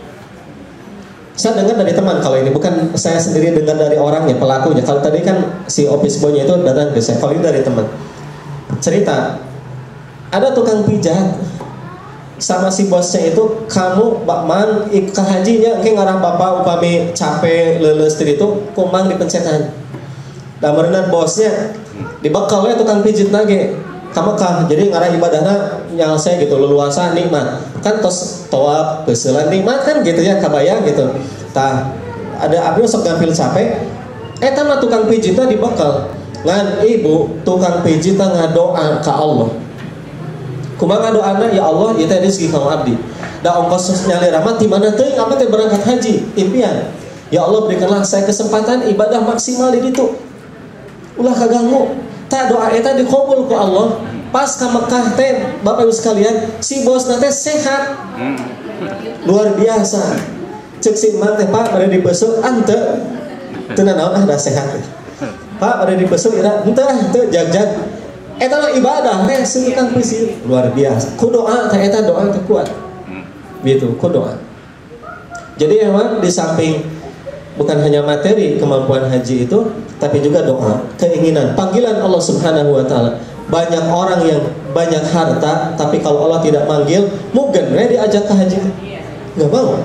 saya dengar dari teman kalau ini bukan saya sendiri dengar dari orangnya pelakunya. Kalau tadi kan si office boy-nya itu datang ke saya, kalau ini dari teman. Cerita, ada tukang pijat sama si bosnya itu, kamu bakman ke hajinya, engke ngarang bapak upami capek leuleus teh itu kumang dipencetan. Da meureunna bosnya dibekal we tukang pijit nage. Kamakah jadi ngarah ibadahna yang saya gitu leluasa nikmat kan tos tawaf beuselan nikmat kan gitu ya kabayang gitu tah ada abdi sok ngampil capek eta mah tukang pijitna dibekal ngan ibu tukang pijitna ngadoa ka Allah kumaha ngadoana ya Allah ieu teh rezeki ka abdi da ongkos nyalira mah ti mana teuing abdi teh berangkat haji impian ya Allah berikanlah saya kesempatan ibadah maksimal di ditu ulah kaganggu tak doa eta dikabul ku Allah pas ka Mekah teh Bapak Ibu sekalian si bos teh sehat luar biasa cek si emak teh Pak bade dibesuk henteu teu naon dah sehat Pak bade dibesuk ira henteu jag-jag eta mah ibadah teh seukeung peusi luar biasa ku doa teh eta doa teh kuat Gitu, ku doa. Jadi memang di samping bukan hanya materi kemampuan haji itu, tapi juga doa, keinginan, panggilan Allah Subhanahu wa taala. Banyak orang yang banyak harta, tapi kalau Allah tidak manggil, mungkin diajak ke haji. Nggak mau.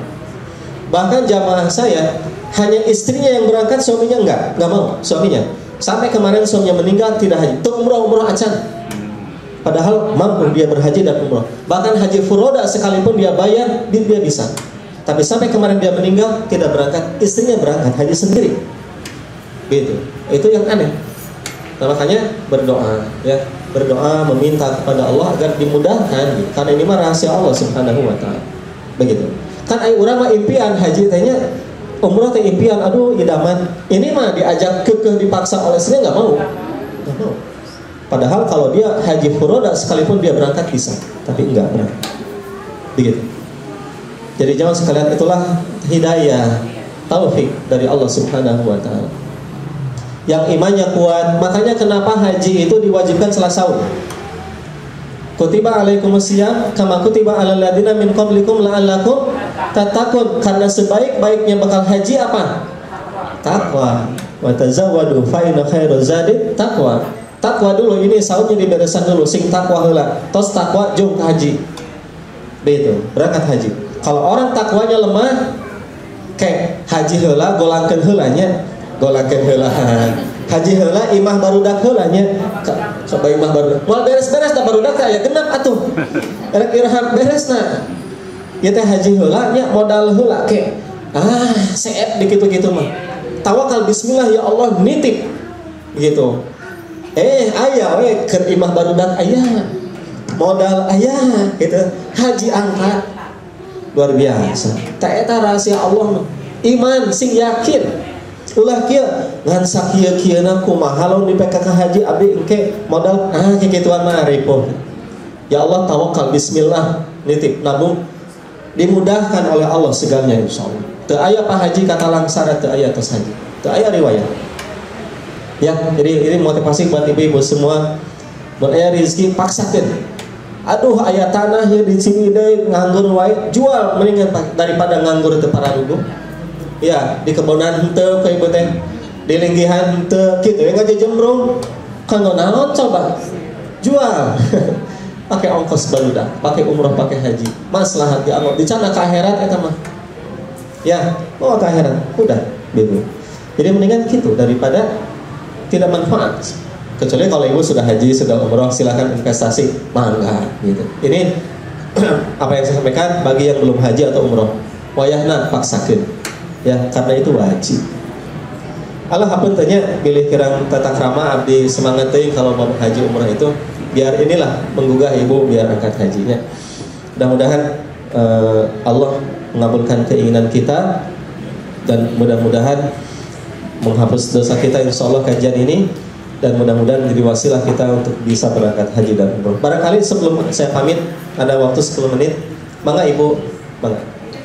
Bahkan jamaah saya hanya istrinya yang berangkat, suaminya nggak mau suaminya. Sampai kemarin suaminya meninggal tidak haji, tuh umroh acan. Padahal mampu dia berhaji dan umroh. Bahkan haji furoda sekalipun dia bayar, dia bisa. Tapi sampai kemarin dia meninggal tidak berangkat, istrinya berangkat haji sendiri. Gitu. Itu yang aneh. Nah, makanya berdoa, ya, berdoa meminta kepada Allah agar dimudahkan. Gitu. Karena ini mah rahasia Allah Subhanahu wa taala. Begitu. Kan ai urang mah impian haji tanya, umroh teh impian, aduh idaman. Ini mah diajak kekeh dipaksa oleh istrinya nggak mau. Nggak mau. Padahal kalau dia haji furoda sekalipun dia berangkat bisa, tapi enggak berangkat. Begitu. Jadi jamaah sekalian, itulah hidayah, taufik dari Allah Subhanahu wa taala. Yang imannya kuat, makanya kenapa haji itu diwajibkan setelah sahur. Kutiba alaikumusiyam kama kutiba alal ladina min qablikum la'allakum tattaqun. Karena sebaik-baiknya bekal haji apa? Takwa. Wa tazawwadu fa inna khairaz zadi taqwa. Takwa dulu, ini sahurnya diberesan dulu, sing takwa heula. Tos takwa jeung haji. Begitu, berangkat haji. Kalau orang takwanya lemah, kayak haji heula golangkeun heulanya, golangkeun heula. Haji heula imah barudak heulanya, coba imah barudak. Moal beres-beres da barudak teh aya genep atuh. Erek irham beresna. Ieu teh haji heula nya modal heula ke. Seep dikitu-kitu mah. Tawakal bismillah ya Allah nitip. Begitu. Aya we keur imah barudak aya. Modal aya gitu. Haji angkat. Luar biasa. Tak eta rahasia Allah. Iman sing yakin. Ulah kieu ngan sakieu-kieuna kumaha lamun dipeka ka haji abdi engke modal kikituan mah repo. Ya Allah tawakal bismillah nitip nabung dimudahkan oleh Allah segalanya insyaallah. Teu aya pa haji kata langsara, teu aya tos haji. Teu aya riwayat. Ya, jadi ini motivasi buat ibu-ibu semua. Mun aya rezeki paksakeun. Aduh aya tanah ya di sini deh nganggur wae, jual mendingan daripada nganggur teu pararuguh. Ya, di kebonan henteu ka ieu teh, di linggihan henteu kitu ya ngajejembrong. Kanggo naon coba? Jual. Pakai ongkos barudak, pakai umroh, pakai haji. Maslahat di Allah, dicana ka akhirat eta mah. Ya, mau ke akhirat, udah gitu. Jadi mendingan gitu daripada tidak manfaat. Kecuali kalau ibu sudah haji, sudah umroh, silakan investasi, mangga gitu. Ini apa yang saya sampaikan bagi yang belum haji atau umroh. Wayahna paksakeun. Ya, karena itu wajib. Allah hapuntennya bilih kirang tata krama abdi semangat teuing kalau mau haji umroh itu, biar inilah menggugah ibu biar angkat hajinya. Mudah-mudahan Allah mengabulkan keinginan kita dan mudah-mudahan menghapus dosa kita insyaallah kajian ini, dan mudah-mudahan menjadi wasilah kita untuk bisa berangkat haji dan umroh. Barangkali sebelum saya pamit ada waktu 10 menit. Mangga ibu, mangga.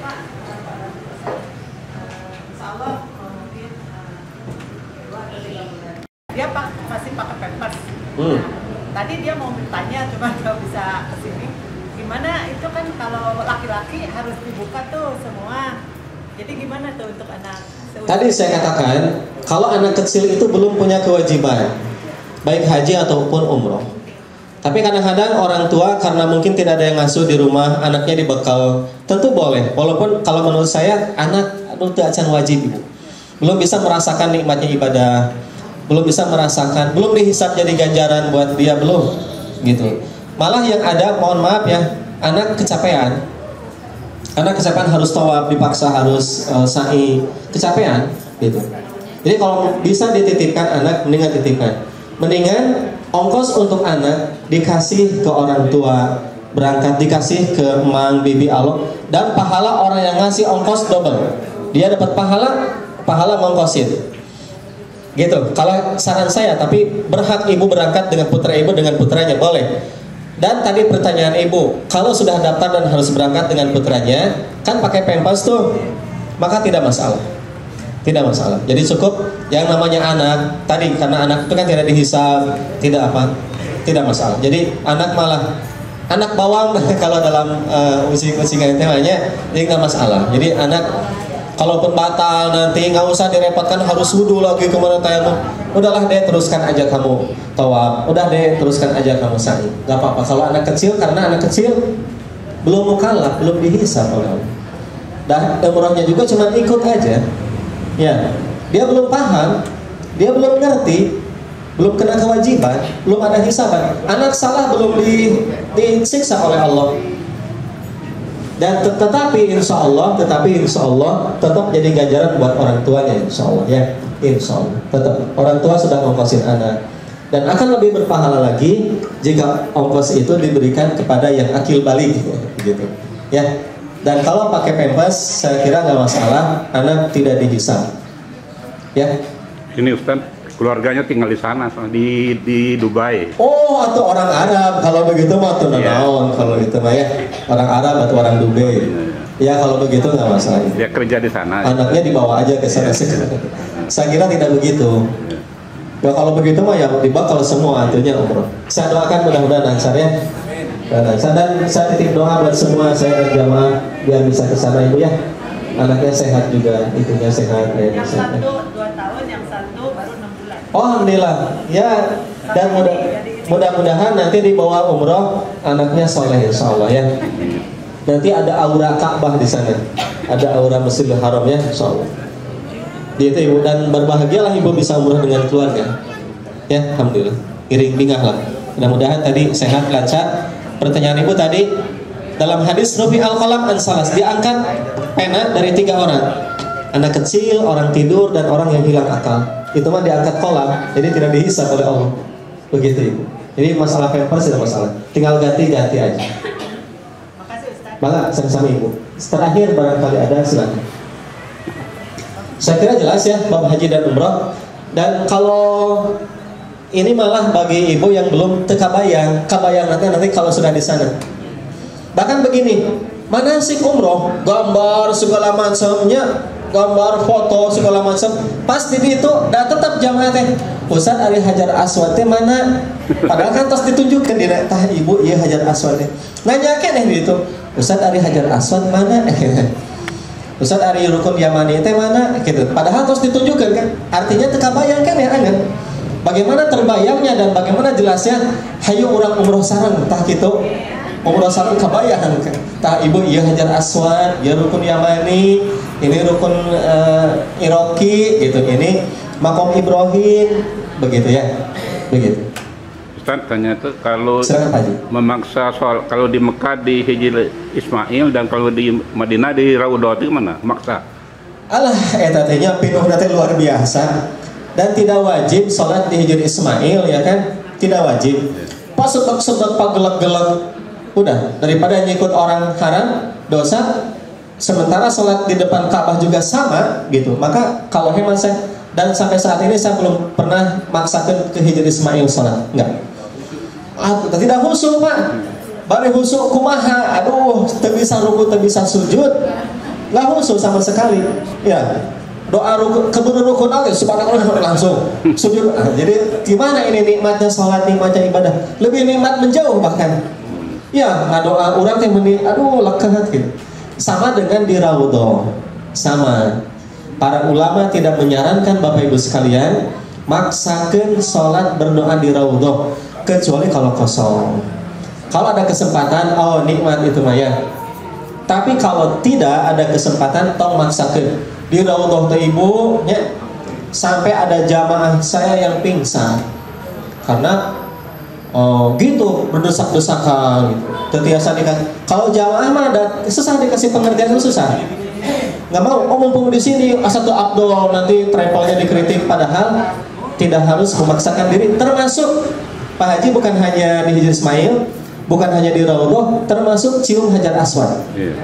Dia masih pakai pampers. Tadi dia mau bertanya, cuma nggak bisa kesini. Gimana itu kan kalau laki-laki harus dibuka tuh semua. Jadi gimana tuh untuk anak? Tadi saya katakan kalau anak kecil itu belum punya kewajiban baik haji ataupun umroh. Tapi kadang-kadang orang tua karena mungkin tidak ada yang ngasuh di rumah, anaknya dibekal, tentu boleh. Walaupun kalau menurut saya anak teu acan wajib ibu. Belum bisa merasakan nikmatnya ibadah, belum bisa merasakan, belum dihisap jadi ganjaran buat dia, belum gitu. Malah yang ada, mohon maaf ya, anak kecapean. Anak kecapean harus tawaf, dipaksa harus sa'i, kecapean gitu. Jadi kalau bisa dititipkan anak, mendingan titipkan. Mendingan ongkos untuk anak dikasih ke orang tua berangkat, dikasih ke emang bibi alok, dan pahala orang yang ngasih ongkos double. Dia dapat pahala ngongkosin. Gitu. Kalau saran saya, tapi berhak ibu berangkat dengan putra ibu, dengan putranya boleh. Dan tadi pertanyaan ibu, kalau sudah daftar dan harus berangkat dengan putranya, kan pakai pampers tuh, maka tidak masalah. Tidak masalah. Jadi cukup yang namanya anak tadi, karena anak itu kan tidak dihisab, tidak apa, tidak masalah. Jadi anak malah anak bawang kalau dalam ucing-ucingan temanya ini nggak masalah. Jadi anak kalaupun batal nanti nggak usah direpotkan harus wudhu lagi kemana tayamum. Udahlah deh teruskan aja kamu tawaf. Udah deh teruskan aja kamu sa'i. Nggak apa-apa. Kalau anak kecil karena anak kecil belum mukallaf, belum dihisab oleh Allah. Dan umrohnya juga cuma ikut aja. Ya, dia belum paham, dia belum ngerti, belum kena kewajiban, belum ada hisaban. Anak salah belum disiksa oleh Allah. Dan tetapi insya Allah tetap jadi ganjaran buat orang tuanya insya Allah ya. Insya Allah tetap orang tua sudah ongkosin anak dan akan lebih berpahala lagi jika ongkos itu diberikan kepada yang akil balik gitu ya. Dan kalau pakai pempes saya kira nggak masalah, anak tidak dihisab ya. Ini Ustaz, keluarganya tinggal di sana, di Dubai. Oh, atau orang Arab kalau begitu mah tuh naon kalau gitu mah ya. Orang Arab atau orang Dubai. Ya kalau begitu nggak masalah. Dia kerja di sana. Anaknya dibawa aja ke sana. Saya kira tidak begitu. Ya kalau begitu mah ya dibakal semua artinya umroh. Saya doakan mudah-mudahan lancar ya. Dan saya titip doa buat semua saya dan jamaah biar bisa ke sana Ibu ya. Anaknya sehat juga, ibunya sehat, ayahnya Yang sehat. satu 2 tahun, yang satu baru 6 bulan. Oh, alhamdulillah. Ya, dan mudah-mudahan nanti dibawa umroh anaknya soleh insya Allah ya. Nanti ada aura Ka'bah di sana, ada aura Masjidil Haram ya insya Allah. Gitu Ibu, dan berbahagialah Ibu bisa umroh dengan keluarga. Ya, alhamdulillah. Iring bingah lah. Mudah-mudahan tadi sehat lancar. Pertanyaan Ibu tadi dalam hadis Rufi al-Qalam an-salas, diangkat pena dari 3 orang. Anak kecil, orang tidur, dan orang yang hilang akal. Itu mah diangkat kolam, jadi tidak dihisab oleh Allah. Begitu Ibu. Jadi masalah pampers tidak masalah. Tinggal ganti-ganti aja. Makasih Ustaz. Bangga sama-sama Ibu. Terakhir barangkali ada silakan. Saya kira jelas ya bab haji dan umroh. Dan kalau ini malah bagi ibu yang belum kabayang nanti kalau sudah di sana. Bahkan begini, manasik umroh, gambar segala macamnya, gambar foto segala macam, pas di itu dan tetap jamaah teh Ustaz Ari Hajar Aswad teh mana? Padahal kan terus ditunjukkan di tah ibu iya Hajar Aswad teh. Nanya keneh di itu, Ustaz Ari Hajar Aswad mana? Ustaz Ari Rukun Yamani teh mana? Gitu. Padahal terus ditunjukkan kan, artinya tekabayang kan ya kan? Bagaimana terbayangnya dan bagaimana jelasnya? Hayu orang umroh sareng tah gitu. Umroh sareng kabayang kan. Tah ibu iya Hajar Aswad, ya Rukun Yamani, ini Rukun Iroki gitu. Ini Makom Ibrahim begitu ya. Begitu. Ustaz tanya tuh kalau Silakan, Pak Haji. memaksa soal kalau di Mekah di Hijri Ismail dan kalau di Madinah di Raudhah itu mana? Maksa. Alah eta teh nya pinuh teh luar biasa. Dan tidak wajib sholat di Hijri Ismail ya kan, tidak wajib. Pas sebab pagelak-gelak udah daripada ngikut orang haram dosa, sementara sholat di depan Ka'bah juga sama gitu. Maka kalau hemat saya, dan sampai saat ini saya belum pernah maksakan ke Hijri Ismail sholat, enggak. Tidak khusyuk Pak, bari khusyuk kumaha, aduh, teu bisa ruku, teu bisa sujud, nggak khusyuk sama sekali, ya. Doa keburu rukun aja subhanallah langsung sujud. Jadi gimana ini nikmatnya sholat, nikmatnya ibadah, lebih nikmat menjauh bahkan ya. Doa orang yang aduh lekat gitu. Sama dengan di Raudhah, sama. Para ulama tidak menyarankan Bapak Ibu sekalian maksakan sholat berdoa di Raudhah kecuali kalau kosong. Kalau ada kesempatan, oh nikmat itu maya. Tapi kalau tidak ada kesempatan, tong maksakan. Di Raudhah teh Ibu nya, sampai ada jamaah saya yang pingsan karena gitu berdesak-desakan gitu. Tetiasa dikasih. Kalau jamaah mah ada susah dikasih pengertian, itu susah. Nggak mau, mumpung di sini asal tuh Abdul nanti travelnya dikritik, padahal tidak harus memaksakan diri. Termasuk Pak Haji bukan hanya di Hijri Ismail, bukan hanya di Raudhah, termasuk cium Hajar Aswad.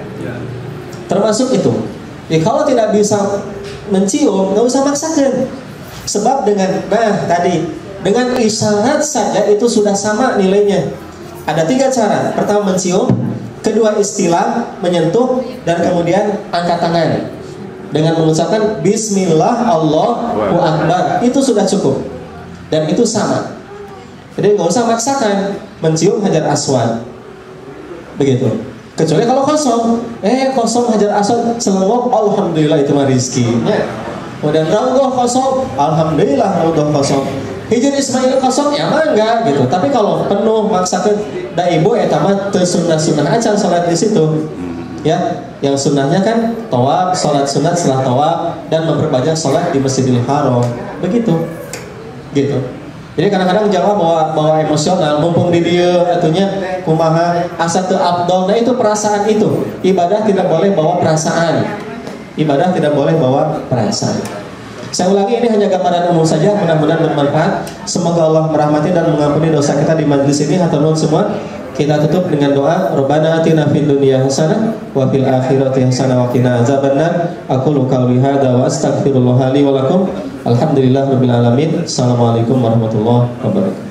Termasuk itu. Ya, kalau tidak bisa mencium, nggak usah maksakan. Sebab dengan dengan isyarat saja itu sudah sama nilainya. Ada 3 cara. Pertama mencium, kedua istilah menyentuh, dan kemudian angkat tangan dengan mengucapkan Bismillah Allahu Akbar. Itu sudah cukup. Dan itu sama. Jadi nggak usah maksakan mencium Hajar Aswad. begitu. Kecuali kalau kosong, kosong Hajar Aswad selengok, alhamdulillah itu mah rizki. Ya. Kemudian Raudhah kosong, alhamdulillah Raudhah kosong. Hijr Ismail kosong ya mah enggak gitu. Tapi kalau penuh maksakeun da ibu eta mah teu sunnah-sunnah acan salat di situ. Ya, yang sunnahnya kan tawaf, salat sunat setelah tawaf dan memperbanyak salat di Masjidil Haram. Begitu. Gitu. Jadi kadang-kadang Jawa bawa emosional, mumpung di dia atunya kumaha asa teu afdol. Nah itu perasaan itu. Ibadah tidak boleh bawa perasaan. Ibadah tidak boleh bawa perasaan. Saya ulangi, ini hanya gambaran umum saja, mudah-mudahan bermanfaat. Semoga Allah merahmati dan mengampuni dosa kita di majelis ini. Hatur nuhun semua. Kita tutup dengan doa. Rabbana atina fid dunya hasanah wa fil akhirati hasanah wa qina azabannar. Aqulu qouli hadza wa astaghfirullah li wa lakum. Alhamdulillahirabbil alamin. Assalamualaikum warahmatullahi wabarakatuh.